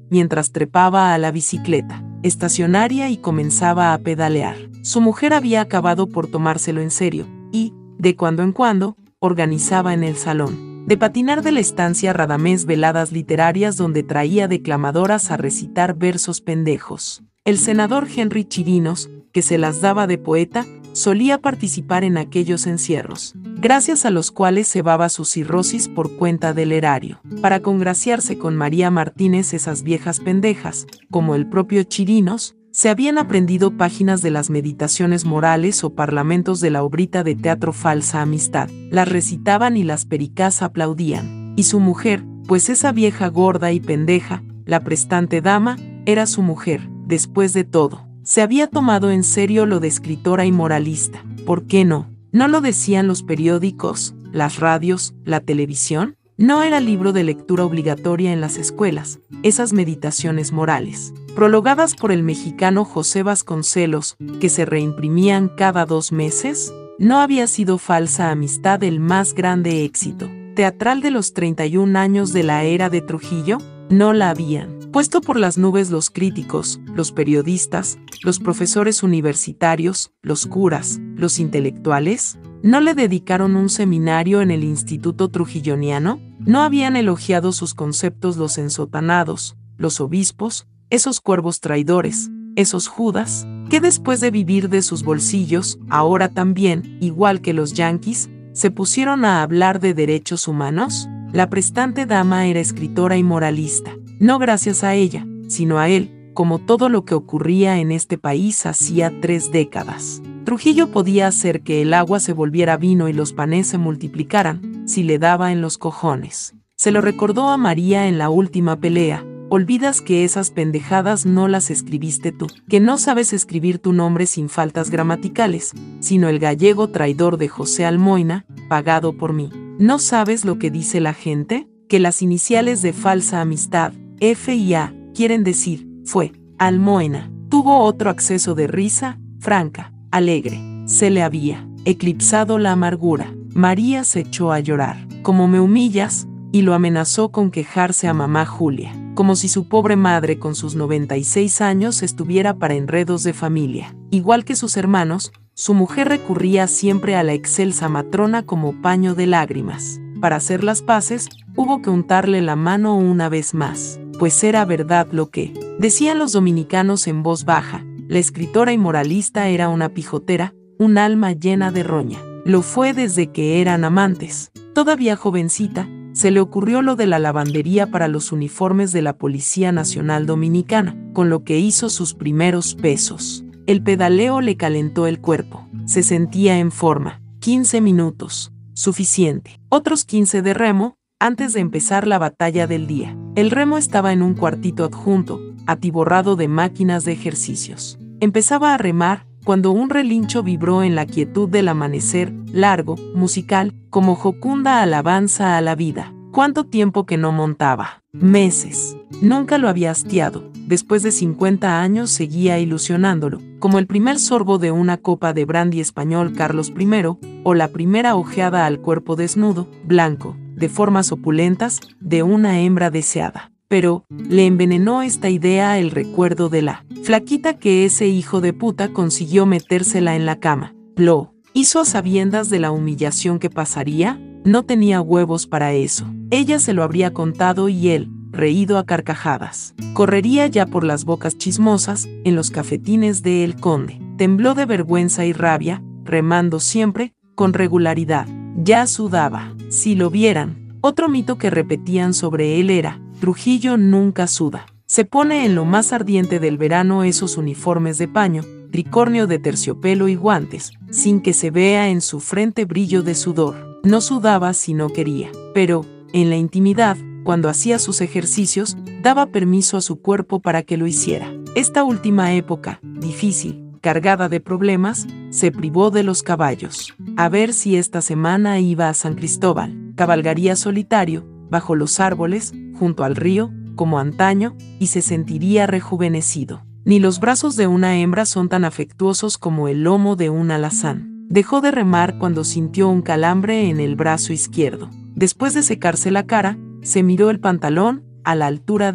mientras trepaba a la bicicleta estacionaria y comenzaba a pedalear. Su mujer había acabado por tomárselo en serio y, de cuando en cuando, organizaba en el salón de patinar de la estancia Radamés veladas literarias donde traía declamadoras a recitar versos pendejos. El senador Henry Chirinos, que se las daba de poeta, solía participar en aquellos encierros, gracias a los cuales cebaba su cirrosis por cuenta del erario, para congraciarse con María Martínez. Esas viejas pendejas, como el propio Chirinos, se habían aprendido páginas de las meditaciones morales o parlamentos de la obrita de teatro Falsa Amistad, las recitaban y las pericas aplaudían. Y su mujer, pues esa vieja gorda y pendeja, la prestante dama, era su mujer, después de todo. Se había tomado en serio lo de escritora y moralista. ¿Por qué no? ¿No lo decían los periódicos, las radios, la televisión? No era libro de lectura obligatoria en las escuelas, esas meditaciones morales, prologadas por el mexicano José Vasconcelos, que se reimprimían cada dos meses. ¿No había sido Falsa Amistad el más grande éxito teatral de los treinta y un años de la era de Trujillo? No la habían puesto por las nubes los críticos, los periodistas, los profesores universitarios, los curas, los intelectuales. ¿No le dedicaron un seminario en el Instituto Trujilloniano? ¿No habían elogiado sus conceptos los ensotanados, los obispos, esos cuervos traidores, esos Judas, que después de vivir de sus bolsillos, ahora también, igual que los yanquis, se pusieron a hablar de derechos humanos? La prestante dama era escritora y moralista, no gracias a ella, sino a él, como todo lo que ocurría en este país hacía tres décadas. Trujillo podía hacer que el agua se volviera vino y los panes se multiplicaran, si le daba en los cojones. Se lo recordó a María en la última pelea: olvidas que esas pendejadas no las escribiste tú, que no sabes escribir tu nombre sin faltas gramaticales, sino el gallego traidor de José Almoina, pagado por mí. ¿No sabes lo que dice la gente? Que las iniciales de Falsa Amistad, F y A, quieren decir, fue, Almoina. Tuvo otro acceso de risa, franca, alegre. Se le había eclipsado la amargura. María se echó a llorar. ¿Cómo me humillas? Y lo amenazó con quejarse a mamá Julia, como si su pobre madre con sus noventa y seis años estuviera para enredos de familia. Igual que sus hermanos, su mujer recurría siempre a la excelsa matrona como paño de lágrimas. Para hacer las paces, hubo que untarle la mano una vez más, pues era verdad lo que decían los dominicanos en voz baja: la escritora y moralista era una pijotera, un alma llena de roña. Lo fue desde que eran amantes. Todavía jovencita, se le ocurrió lo de la lavandería para los uniformes de la Policía Nacional Dominicana, con lo que hizo sus primeros pesos. El pedaleo le calentó el cuerpo. Se sentía en forma. quince minutos. Suficiente. Otros quince de remo, antes de empezar la batalla del día. El remo estaba en un cuartito adjunto, atiborrado de máquinas de ejercicios. Empezaba a remar cuando un relincho vibró en la quietud del amanecer, largo, musical, como jocunda alabanza a la vida. ¿Cuánto tiempo que no montaba? Meses. Nunca lo había hastiado. Después de cincuenta años seguía ilusionándolo, como el primer sorbo de una copa de brandy español Carlos primero, o la primera ojeada al cuerpo desnudo, blanco, de formas opulentas, de una hembra deseada. Pero le envenenó esta idea el recuerdo de la flaquita que ese hijo de puta consiguió metérsela en la cama. Lo hizo a sabiendas de la humillación que pasaría. No tenía huevos para eso. Ella se lo habría contado y él, reído a carcajadas. Correría ya por las bocas chismosas, en los cafetines de El Conde. Tembló de vergüenza y rabia, remando siempre, con regularidad. Ya sudaba. Si lo vieran. Otro mito que repetían sobre él era: Trujillo nunca suda. Se pone en lo más ardiente del verano esos uniformes de paño, tricornio de terciopelo y guantes, sin que se vea en su frente brillo de sudor. No sudaba si no quería, pero, en la intimidad, cuando hacía sus ejercicios, daba permiso a su cuerpo para que lo hiciera. Esta última época, difícil, cargada de problemas, se privó de los caballos. A ver si esta semana iba a San Cristóbal. Cabalgaría solitario, bajo los árboles, junto al río, como antaño, y se sentiría rejuvenecido. Ni los brazos de una hembra son tan afectuosos como el lomo de un alazán. Dejó de remar cuando sintió un calambre en el brazo izquierdo. Después de secarse la cara, se miró el pantalón, a la altura de la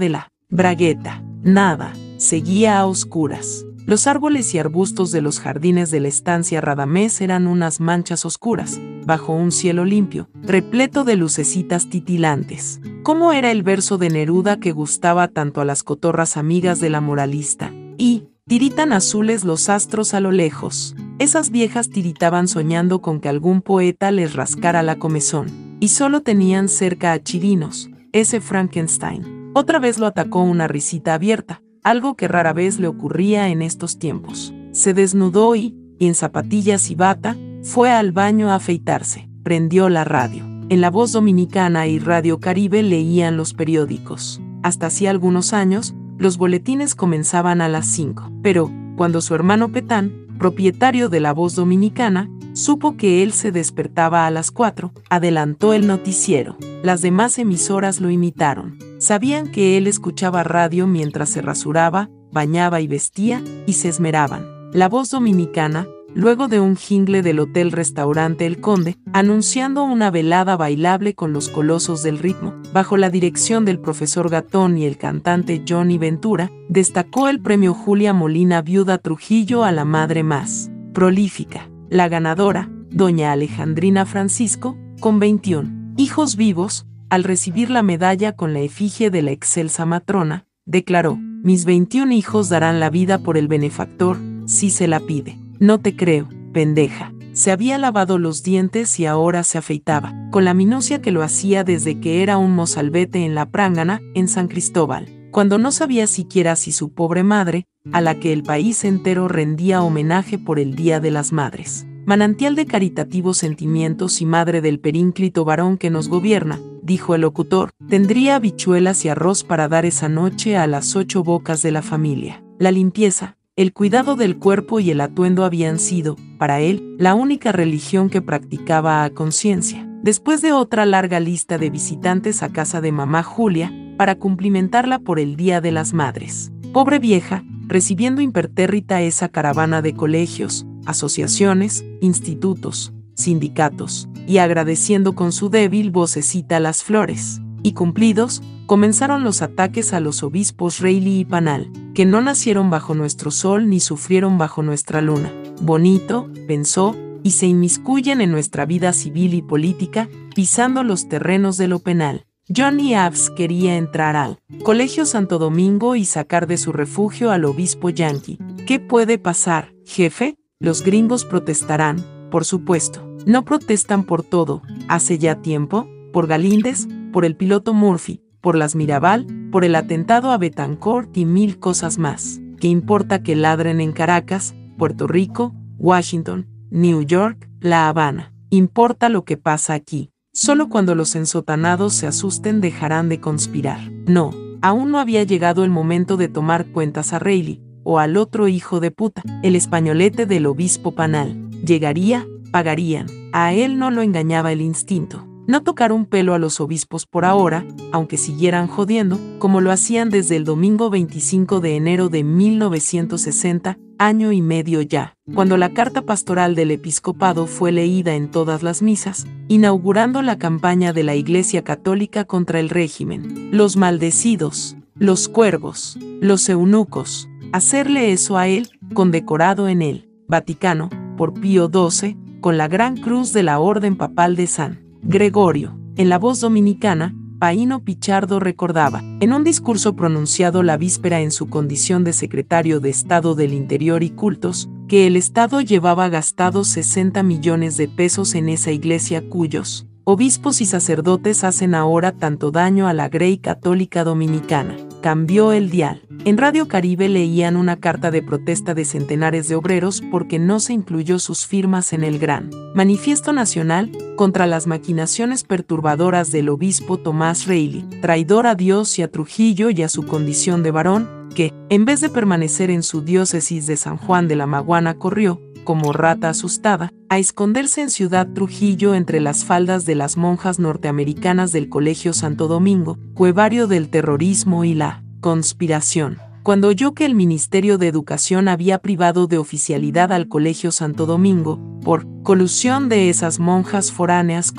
bragueta, nada, seguía a oscuras. Los árboles y arbustos de los jardines de la estancia Radamés eran unas manchas oscuras, bajo un cielo limpio, repleto de lucecitas titilantes. ¿Cómo era el verso de Neruda que gustaba tanto a las cotorras amigas de la moralista? Y tiritan azules los astros a lo lejos. Esas viejas tiritaban soñando con que algún poeta les rascara la comezón. Y solo tenían cerca a Chirinos, ese Frankenstein. Otra vez lo atacó una risita abierta, algo que rara vez le ocurría en estos tiempos. Se desnudó y, y en zapatillas y bata, fue al baño a afeitarse. Prendió la radio. En La Voz Dominicana y Radio Caribe leían los periódicos. Hasta hacía algunos años, los boletines comenzaban a las cinco. Pero, cuando su hermano Petán, propietario de La Voz Dominicana, supo que él se despertaba a las cuatro, adelantó el noticiero. Las demás emisoras lo imitaron. Sabían que él escuchaba radio mientras se rasuraba, bañaba y vestía, y se esmeraban. La Voz Dominicana, luego de un jingle del Hotel-Restaurante El Conde, anunciando una velada bailable con los colosos del ritmo, bajo la dirección del profesor Gatón y el cantante Johnny Ventura, destacó el premio Julia Molina Viuda Trujillo a la madre más prolífica. La ganadora, doña Alejandrina Francisco, con veintiún hijos vivos, al recibir la medalla con la efigie de la excelsa matrona, declaró: mis veintiún hijos darán la vida por el benefactor, si se la pide. No te creo, pendeja. Se había lavado los dientes y ahora se afeitaba, con la minucia que lo hacía desde que era un mozalbete en la Prángana, en San Cristóbal, cuando no sabía siquiera si su pobre madre, a la que el país entero rendía homenaje por el Día de las Madres, manantial de caritativos sentimientos y madre del perínclito varón que nos gobierna, dijo el locutor, tendría habichuelas y arroz para dar esa noche a las ocho bocas de la familia. La limpieza, el cuidado del cuerpo y el atuendo habían sido, para él, la única religión que practicaba a conciencia. Después de otra larga lista de visitantes a casa de mamá Julia, para cumplimentarla por el Día de las Madres. Pobre vieja, recibiendo impertérrita esa caravana de colegios, asociaciones, institutos, sindicatos, y agradeciendo con su débil vocecita las flores. Y cumplidos, comenzaron los ataques a los obispos Reilly y Panal, que no nacieron bajo nuestro sol ni sufrieron bajo nuestra luna. Bonito, pensó, y se inmiscuyen en nuestra vida civil y política, pisando los terrenos de lo penal. Johnny Abs quería entrar al Colegio Santo Domingo y sacar de su refugio al obispo yanqui. ¿Qué puede pasar, jefe? Los gringos protestarán, por supuesto. No protestan por todo, hace ya tiempo, por Galíndez, por el piloto Murphy, por las Mirabal, por el atentado a Betancourt y mil cosas más. ¿Qué importa que ladren en Caracas, Puerto Rico, Washington, New York, La Habana? Importa lo que pasa aquí. Solo cuando los ensotanados se asusten dejarán de conspirar. No, aún no había llegado el momento de tomar cuentas a Reilly, o al otro hijo de puta, el españolete del obispo Panal. Llegaría, pagarían. A él no lo engañaba el instinto. No tocar un pelo a los obispos por ahora, aunque siguieran jodiendo, como lo hacían desde el domingo veinticinco de enero de mil novecientos sesenta, año y medio ya, cuando la carta pastoral del episcopado fue leída en todas las misas, inaugurando la campaña de la Iglesia Católica contra el régimen. Los maldecidos, los cuervos, los eunucos, hacerle eso a él, condecorado en el Vaticano, por Pío doce, con la gran cruz de la Orden Papal de San Gregorio. En La Voz Dominicana, Paíno Pichardo recordaba, en un discurso pronunciado la víspera en su condición de secretario de Estado del Interior y Cultos, que el Estado llevaba gastados sesenta millones de pesos en esa iglesia cuyos obispos y sacerdotes hacen ahora tanto daño a la Grey Católica Dominicana. Cambió el dial. En Radio Caribe leían una carta de protesta de centenares de obreros porque no se incluyó sus firmas en el gran Manifiesto Nacional contra las maquinaciones perturbadoras del obispo Tomás Reilly, traidor a Dios y a Trujillo y a su condición de varón, que, en vez de permanecer en su diócesis de San Juan de la Maguana, corrió, como rata asustada, a esconderse en Ciudad Trujillo entre las faldas de las monjas norteamericanas del Colegio Santo Domingo, cuevario del terrorismo y la conspiración. Cuando oyó que el Ministerio de Educación había privado de oficialidad al Colegio Santo Domingo, por colusión de esas monjas foráneas con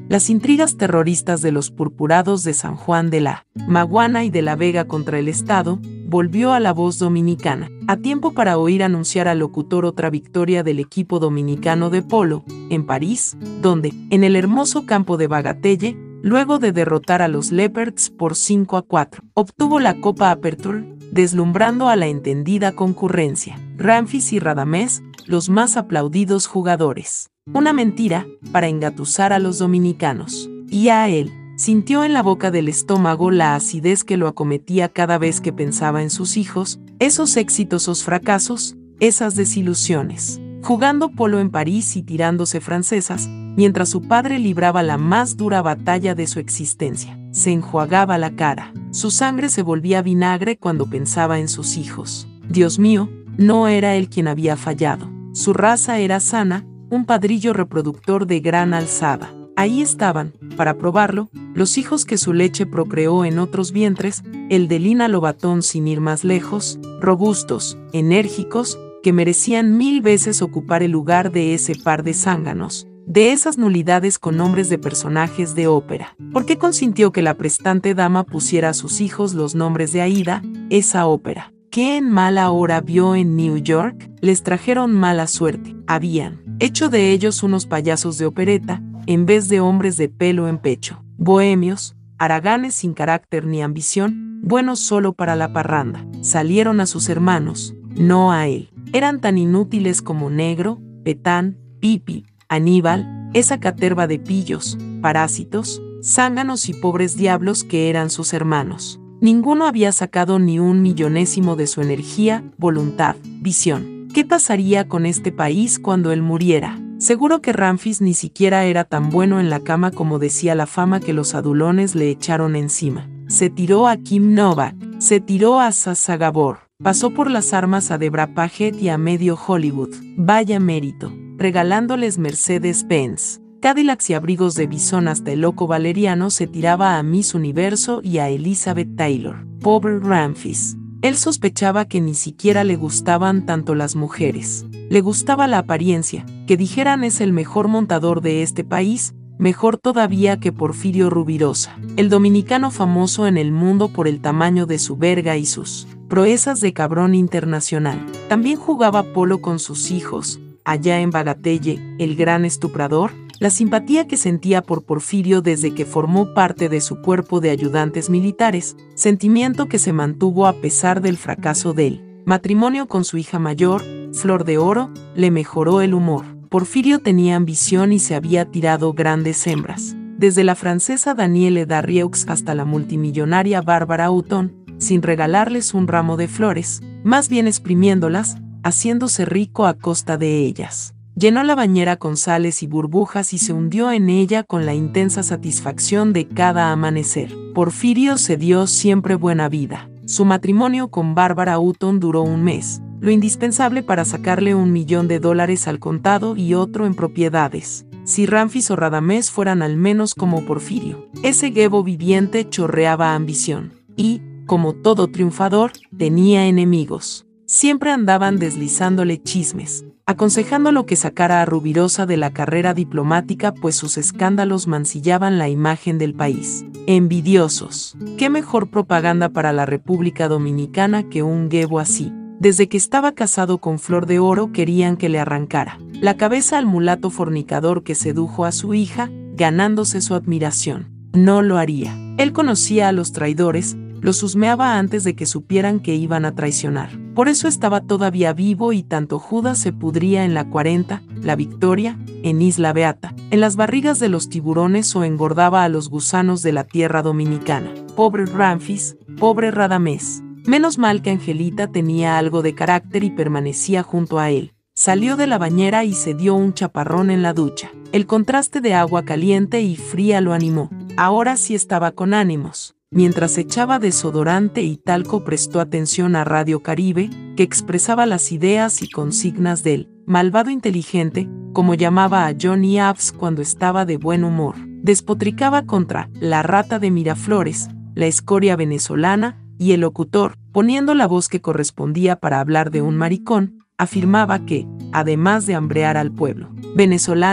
Las intrigas terroristas de los purpurados de San Juan de la Maguana y de la Vega contra el Estado, volvió a La Voz Dominicana, a tiempo para oír anunciar al locutor otra victoria del equipo dominicano de polo, en París, donde, en el hermoso campo de Bagatelle, luego de derrotar a los Leopards por cinco a cuatro, obtuvo la Copa Aperture, deslumbrando a la entendida concurrencia. Ramfis y Radamés, los más aplaudidos jugadores. Una mentira para engatusar a los dominicanos. Y a él, sintió en la boca del estómago la acidez que lo acometía cada vez que pensaba en sus hijos, esos exitosos fracasos, esas desilusiones. Jugando polo en París y tirándose francesas, mientras su padre libraba la más dura batalla de su existencia. Se enjuagaba la cara. Su sangre se volvía vinagre cuando pensaba en sus hijos. Dios mío, no era él quien había fallado. Su raza era sana, un padrillo reproductor de gran alzada. Ahí estaban, para probarlo, los hijos que su leche procreó en otros vientres, el de Lina Lobatón sin ir más lejos, robustos, enérgicos, que merecían mil veces ocupar el lugar de ese par de zánganos, de esas nulidades con nombres de personajes de ópera. ¿Por qué consintió que la prestante dama pusiera a sus hijos los nombres de Aída, esa ópera? ¿Qué en mala hora vio en New York? Les trajeron mala suerte. Habían hecho de ellos unos payasos de opereta, en vez de hombres de pelo en pecho, bohemios, haraganes sin carácter ni ambición, buenos solo para la parranda. Salieron a sus hermanos, no a él. Eran tan inútiles como Negro, Petán, Pipi, Aníbal, esa caterva de pillos, parásitos, zánganos y pobres diablos que eran sus hermanos. Ninguno había sacado ni un millonésimo de su energía, voluntad, visión. ¿Qué pasaría con este país cuando él muriera? Seguro que Ramfis ni siquiera era tan bueno en la cama como decía la fama que los adulones le echaron encima. Se tiró a Kim Novak, se tiró a Sasha Gabor, pasó por las armas a Debra Paget y a medio Hollywood. Vaya mérito, regalándoles Mercedes-Benz, Cadillacs y abrigos de bisón. Hasta el loco Valeriano se tiraba a Miss Universo y a Elizabeth Taylor. Pobre Ramfis. Él sospechaba que ni siquiera le gustaban tanto las mujeres. Le gustaba la apariencia, que dijeran es el mejor montador de este país, mejor todavía que Porfirio Rubirosa, el dominicano famoso en el mundo por el tamaño de su verga y sus proezas de cabrón internacional. También jugaba polo con sus hijos, allá en Bagatelle, el gran estuprador. La simpatía que sentía por Porfirio desde que formó parte de su cuerpo de ayudantes militares, sentimiento que se mantuvo a pesar del fracaso del matrimonio con su hija mayor, Flor de Oro, le mejoró el humor. Porfirio tenía ambición y se había tirado grandes hembras, desde la francesa Danielle Darrieux hasta la multimillonaria Bárbara Houghton, sin regalarles un ramo de flores, más bien exprimiéndolas, haciéndose rico a costa de ellas. Llenó la bañera con sales y burbujas y se hundió en ella con la intensa satisfacción de cada amanecer. Porfirio se dio siempre buena vida. Su matrimonio con Bárbara Houghton duró un mes, lo indispensable para sacarle un millón de dólares al contado y otro en propiedades. Si Ramfis o Radamés fueran al menos como Porfirio, ese gebo viviente chorreaba ambición. Y, como todo triunfador, tenía enemigos. Siempre andaban deslizándole chismes, aconsejándolo que sacara a Rubirosa de la carrera diplomática pues sus escándalos mancillaban la imagen del país. Envidiosos. ¿Qué mejor propaganda para la República Dominicana que un gebo así? Desde que estaba casado con Flor de Oro querían que le arrancara la cabeza al mulato fornicador que sedujo a su hija, ganándose su admiración. No lo haría. Él conocía a los traidores, los husmeaba antes de que supieran que iban a traicionar. Por eso estaba todavía vivo y tanto Judas se pudría en la cuarenta, la Victoria, en Isla Beata, en las barrigas de los tiburones o engordaba a los gusanos de la tierra dominicana. Pobre Ramfis, pobre Radamés. Menos mal que Angelita tenía algo de carácter y permanecía junto a él. Salió de la bañera y se dio un chaparrón en la ducha. El contraste de agua caliente y fría lo animó. Ahora sí estaba con ánimos. Mientras echaba desodorante y talco prestó atención a Radio Caribe, que expresaba las ideas y consignas del malvado inteligente, como llamaba a Johnny Abs cuando estaba de buen humor. Despotricaba contra la rata de Miraflores, la escoria venezolana, y el locutor, poniendo la voz que correspondía para hablar de un maricón, afirmaba que, además de hambrear al pueblo venezolano,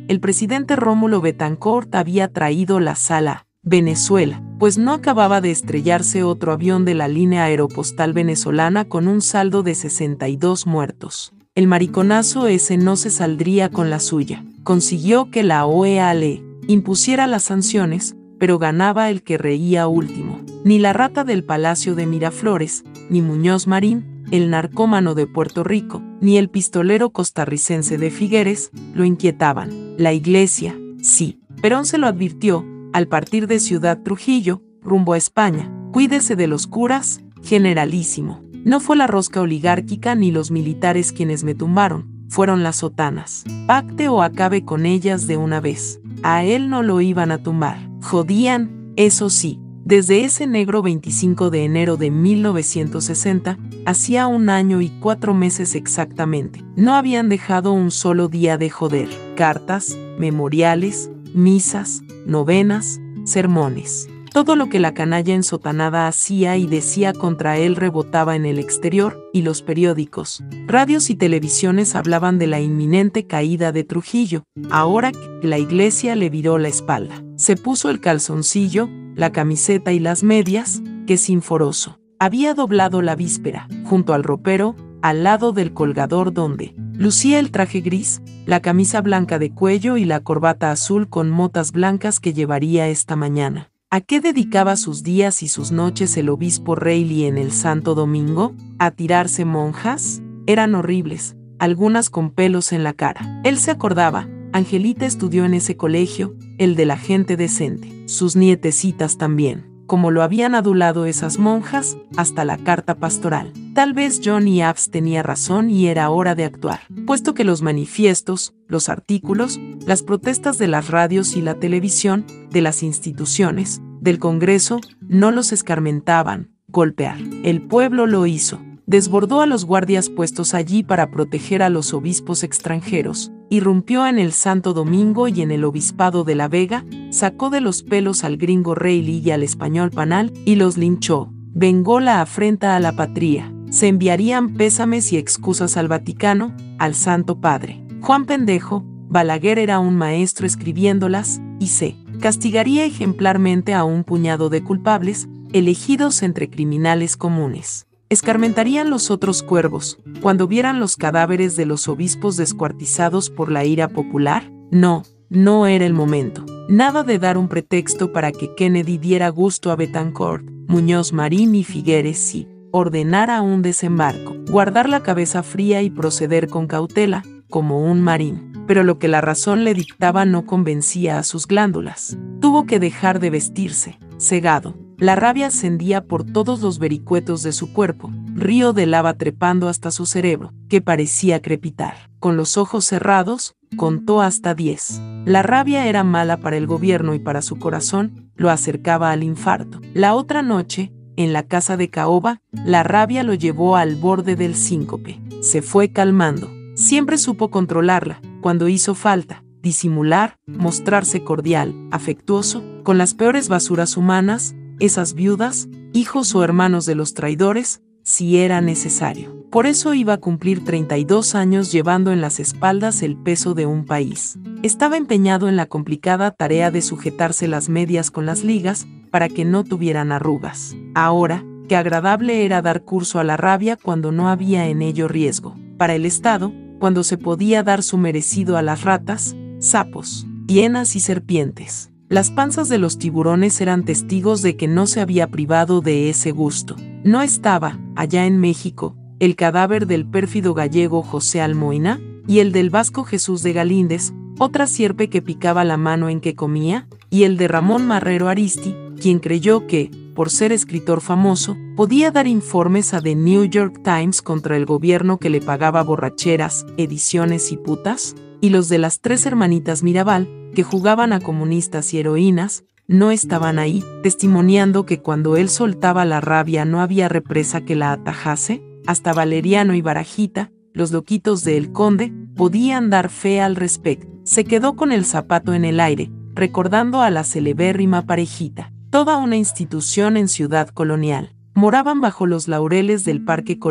el presidente Rómulo Betancourt había traído la sal a Venezuela, pues no acababa de estrellarse otro avión de la línea aeropostal venezolana con un saldo de sesenta y dos muertos. El mariconazo ese no se saldría con la suya. Consiguió que la O E A le impusiera las sanciones, pero ganaba el que reía último. Ni la rata del Palacio de Miraflores, ni Muñoz Marín, el narcómano de Puerto Rico, ni el pistolero costarricense de Figueres, lo inquietaban. La iglesia, sí. Perón se lo advirtió, al partir de Ciudad Trujillo, rumbo a España. Cuídese de los curas, generalísimo. No fue la rosca oligárquica ni los militares quienes me tumbaron, fueron las sotanas. Pacte o acabe con ellas de una vez. A él no lo iban a tumbar. Jodían, eso sí. Desde ese negro veinticinco de enero de mil novecientos sesenta, hacía un año y cuatro meses exactamente, no habían dejado un solo día de joder. Cartas, memoriales, misas, novenas, sermones. Todo lo que la canalla ensotanada hacía y decía contra él rebotaba en el exterior, y los periódicos, radios y televisiones hablaban de la inminente caída de Trujillo. Ahora que la iglesia le viró la espalda, se puso el calzoncillo, la camiseta y las medias, que sinforoso. Había doblado la víspera, junto al ropero, al lado del colgador donde lucía el traje gris, la camisa blanca de cuello y la corbata azul con motas blancas que llevaría esta mañana. ¿A qué dedicaba sus días y sus noches el obispo Reilly en el Santo Domingo? ¿A tirarse monjas? Eran horribles, algunas con pelos en la cara. Él se acordaba, Angelita estudió en ese colegio, el de la gente decente. Sus nietecitas también. Como lo habían adulado esas monjas, hasta la carta pastoral. Tal vez Johnny Abs tenía razón y era hora de actuar, puesto que los manifiestos, los artículos, las protestas de las radios y la televisión, de las instituciones, del Congreso, no los escarmentaban. Golpear. El pueblo lo hizo. Desbordó a los guardias puestos allí para proteger a los obispos extranjeros, irrumpió en el Santo Domingo y en el Obispado de La Vega, sacó de los pelos al gringo Reilly y al español Panal y los linchó. Vengó la afrenta a la patria. Se enviarían pésames y excusas al Vaticano, al Santo Padre. Juan Pendejo, Balaguer era un maestro escribiéndolas, y se castigaría ejemplarmente a un puñado de culpables, elegidos entre criminales comunes. Escarmentarían los otros cuervos, cuando vieran los cadáveres de los obispos descuartizados por la ira popular. No, no era el momento. Nada de dar un pretexto para que Kennedy diera gusto a Betancourt, Muñoz Marín y Figueres y ordenara un desembarco, guardar la cabeza fría y proceder con cautela, como un marín. Pero lo que la razón le dictaba no convencía a sus glándulas. Tuvo que dejar de vestirse, cegado. La rabia ascendía por todos los vericuetos de su cuerpo, río de lava trepando hasta su cerebro, que parecía crepitar. Con los ojos cerrados, contó hasta diez. La rabia era mala para el gobierno y para su corazón, lo acercaba al infarto. La otra noche, en la casa de Caoba, la rabia lo llevó al borde del síncope. Se fue calmando. Siempre supo controlarla, cuando hizo falta, disimular, mostrarse cordial, afectuoso, con las peores basuras humanas, esas viudas, hijos o hermanos de los traidores, si era necesario. Por eso iba a cumplir treinta y dos años llevando en las espaldas el peso de un país. Estaba empeñado en la complicada tarea de sujetarse las medias con las ligas para que no tuvieran arrugas. Ahora, qué agradable era dar curso a la rabia cuando no había en ello riesgo. Para el Estado, cuando se podía dar su merecido a las ratas, sapos, hienas y serpientes. Las panzas de los tiburones eran testigos de que no se había privado de ese gusto. No estaba, allá en México, el cadáver del pérfido gallego José Almoina y el del vasco Jesús de Galíndez, otra sierpe que picaba la mano en que comía, y el de Ramón Marrero Aristi, quien creyó que, por ser escritor famoso, podía dar informes a The New York Times contra el gobierno que le pagaba borracheras, ediciones y putas, y los de las tres hermanitas Mirabal, que jugaban a comunistas y heroínas, no estaban ahí, testimoniando que cuando él soltaba la rabia no había represa que la atajase. Hasta Valeriano y Barajita, los loquitos de El Conde, podían dar fe al respecto. Se quedó con el zapato en el aire, recordando a la celebérrima parejita, toda una institución en Ciudad Colonial. Moraban bajo los laureles del Parque Colón,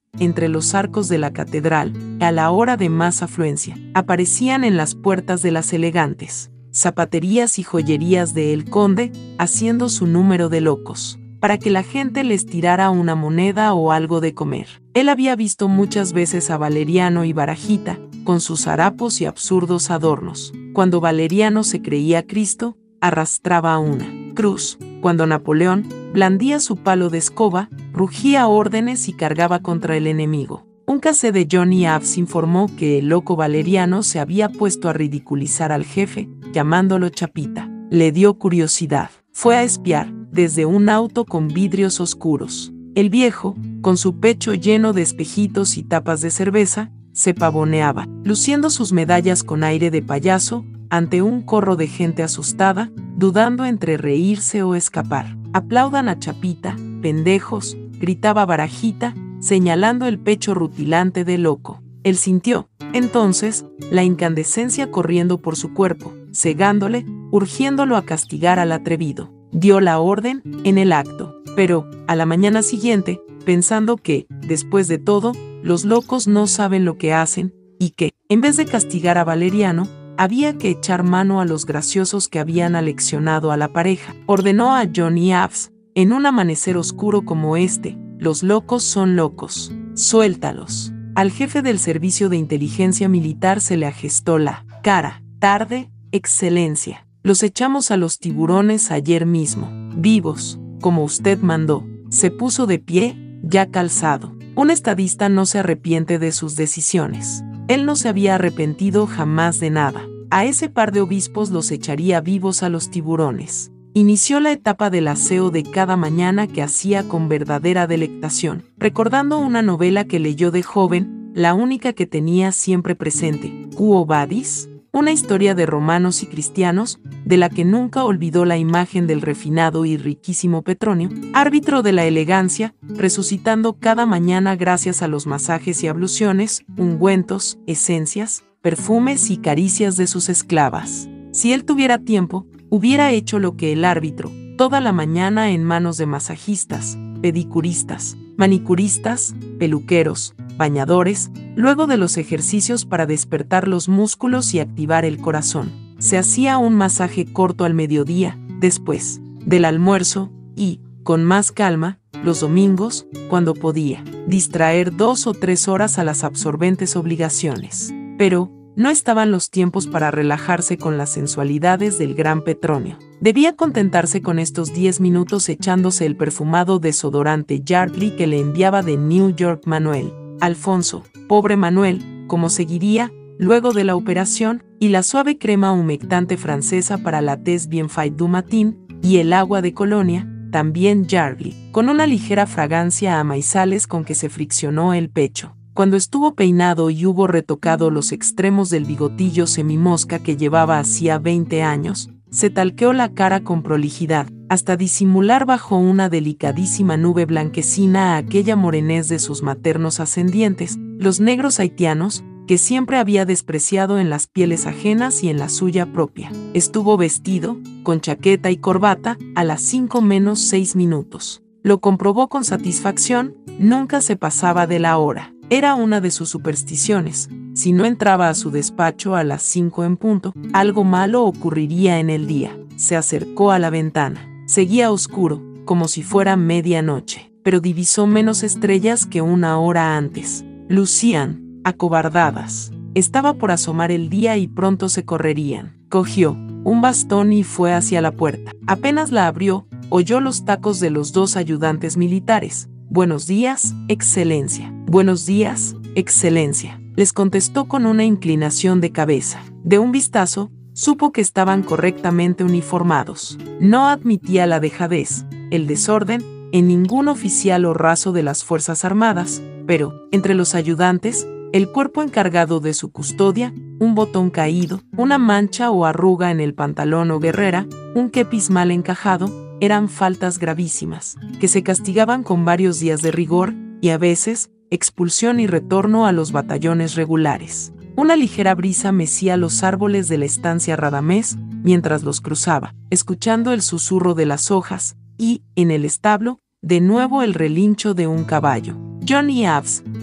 entre los arcos de la catedral, a la hora de más afluencia. Aparecían en las puertas de las elegantes zapaterías y joyerías de El Conde, haciendo su número de locos, para que la gente les tirara una moneda o algo de comer. Él había visto muchas veces a Valeriano y Barajita, con sus harapos y absurdos adornos. Cuando Valeriano se creía Cristo, arrastraba una cruz. Cuando Napoleón blandía su palo de escoba, rugía órdenes y cargaba contra el enemigo. Un casé de Johnny Abs informó que el loco Valeriano se había puesto a ridiculizar al jefe, llamándolo Chapita. Le dio curiosidad. Fue a espiar, desde un auto con vidrios oscuros. El viejo, con su pecho lleno de espejitos y tapas de cerveza, se pavoneaba, luciendo sus medallas con aire de payaso, ante un corro de gente asustada, dudando entre reírse o escapar. «Aplaudan a Chapita, pendejos», gritaba Barajita, señalando el pecho rutilante del loco. Él sintió, entonces, la incandescencia corriendo por su cuerpo, cegándole, urgiéndolo a castigar al atrevido. Dio la orden en el acto, pero, a la mañana siguiente, pensando que, después de todo, los locos no saben lo que hacen, y que, en vez de castigar a Valeriano, había que echar mano a los graciosos que habían aleccionado a la pareja, ordenó a Johnny Abs, en un amanecer oscuro como este: los locos son locos, suéltalos. Al jefe del servicio de inteligencia militar se le agestó la cara. Tarde, excelencia. Los echamos a los tiburones ayer mismo, vivos, como usted mandó. Se puso de pie, ya calzado. Un estadista no se arrepiente de sus decisiones. Él no se había arrepentido jamás de nada. A ese par de obispos los echaría vivos a los tiburones. Inició la etapa del aseo de cada mañana que hacía con verdadera delectación, recordando una novela que leyó de joven, la única que tenía siempre presente, Quo Vadis, una historia de romanos y cristianos, de la que nunca olvidó la imagen del refinado y riquísimo Petronio, árbitro de la elegancia, resucitando cada mañana gracias a los masajes y abluciones, ungüentos, esencias, perfumes y caricias de sus esclavas. Si él tuviera tiempo, hubiera hecho lo que el árbitro, toda la mañana en manos de masajistas, pedicuristas, manicuristas, peluqueros, bañadores, luego de los ejercicios para despertar los músculos y activar el corazón. Se hacía un masaje corto al mediodía, después del almuerzo, y, con más calma, los domingos, cuando podía, distraer dos o tres horas a las absorbentes obligaciones. Pero, no estaban los tiempos para relajarse con las sensualidades del gran Petronio. Debía contentarse con estos diez minutos echándose el perfumado desodorante Yardley que le enviaba de New York Manuel. Alfonso, pobre Manuel, como seguiría, luego de la operación, y la suave crema humectante francesa para la tez bien fait du matin, y el agua de colonia, también Yardley, con una ligera fragancia a maizales con que se friccionó el pecho. Cuando estuvo peinado y hubo retocado los extremos del bigotillo semimosca que llevaba hacía veinte años, se talqueó la cara con prolijidad, hasta disimular bajo una delicadísima nube blanquecina a aquella morenez de sus maternos ascendientes, los negros haitianos, que siempre había despreciado en las pieles ajenas y en la suya propia. Estuvo vestido, con chaqueta y corbata, a las cinco menos seis minutos. Lo comprobó con satisfacción, nunca se pasaba de la hora. Era una de sus supersticiones. Si no entraba a su despacho a las cinco en punto, algo malo ocurriría en el día. Se acercó a la ventana. Seguía oscuro, como si fuera medianoche, pero divisó menos estrellas que una hora antes. Lucían, acobardadas. Estaba por asomar el día y pronto se correrían. Cogió un bastón y fue hacia la puerta. Apenas la abrió, oyó los tacos de los dos ayudantes militares. «Buenos días, excelencia». «Buenos días, excelencia», les contestó con una inclinación de cabeza. De un vistazo, supo que estaban correctamente uniformados. No admitía la dejadez, el desorden, en ningún oficial o raso de las Fuerzas Armadas, pero, entre los ayudantes, el cuerpo encargado de su custodia, un botón caído, una mancha o arruga en el pantalón o guerrera, un kepis mal encajado, eran faltas gravísimas, que se castigaban con varios días de rigor, y a veces, expulsión y retorno a los batallones regulares. Una ligera brisa mecía los árboles de la estancia Radamés, mientras los cruzaba, escuchando el susurro de las hojas, y, en el establo, de nuevo el relincho de un caballo. Johnny Abs,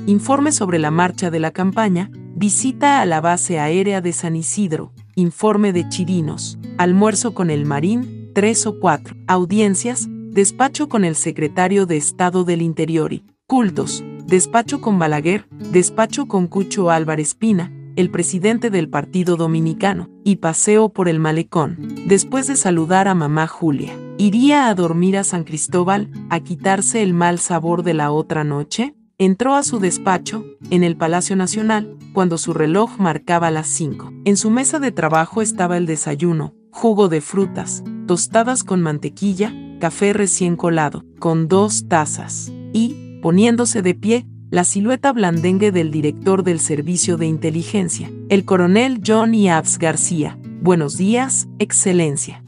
Informe sobre la marcha de la campaña, visita a la base aérea de San Isidro, informe de Chirinos, almuerzo con el Marín, tres o cuatro, audiencias, despacho con el secretario de Estado del Interior y cultos, despacho con Balaguer, despacho con Cucho Álvarez Pina, el presidente del Partido Dominicano, y paseo por el malecón. Después de saludar a mamá Julia, ¿iría a dormir a San Cristóbal, a quitarse el mal sabor de la otra noche? Entró a su despacho, en el Palacio Nacional, cuando su reloj marcaba las cinco. En su mesa de trabajo estaba el desayuno, jugo de frutas, tostadas con mantequilla, café recién colado, con dos tazas, y, poniéndose de pie, la silueta blandengue del director del Servicio de Inteligencia, el coronel John Ives García. Buenos días, Excelencia.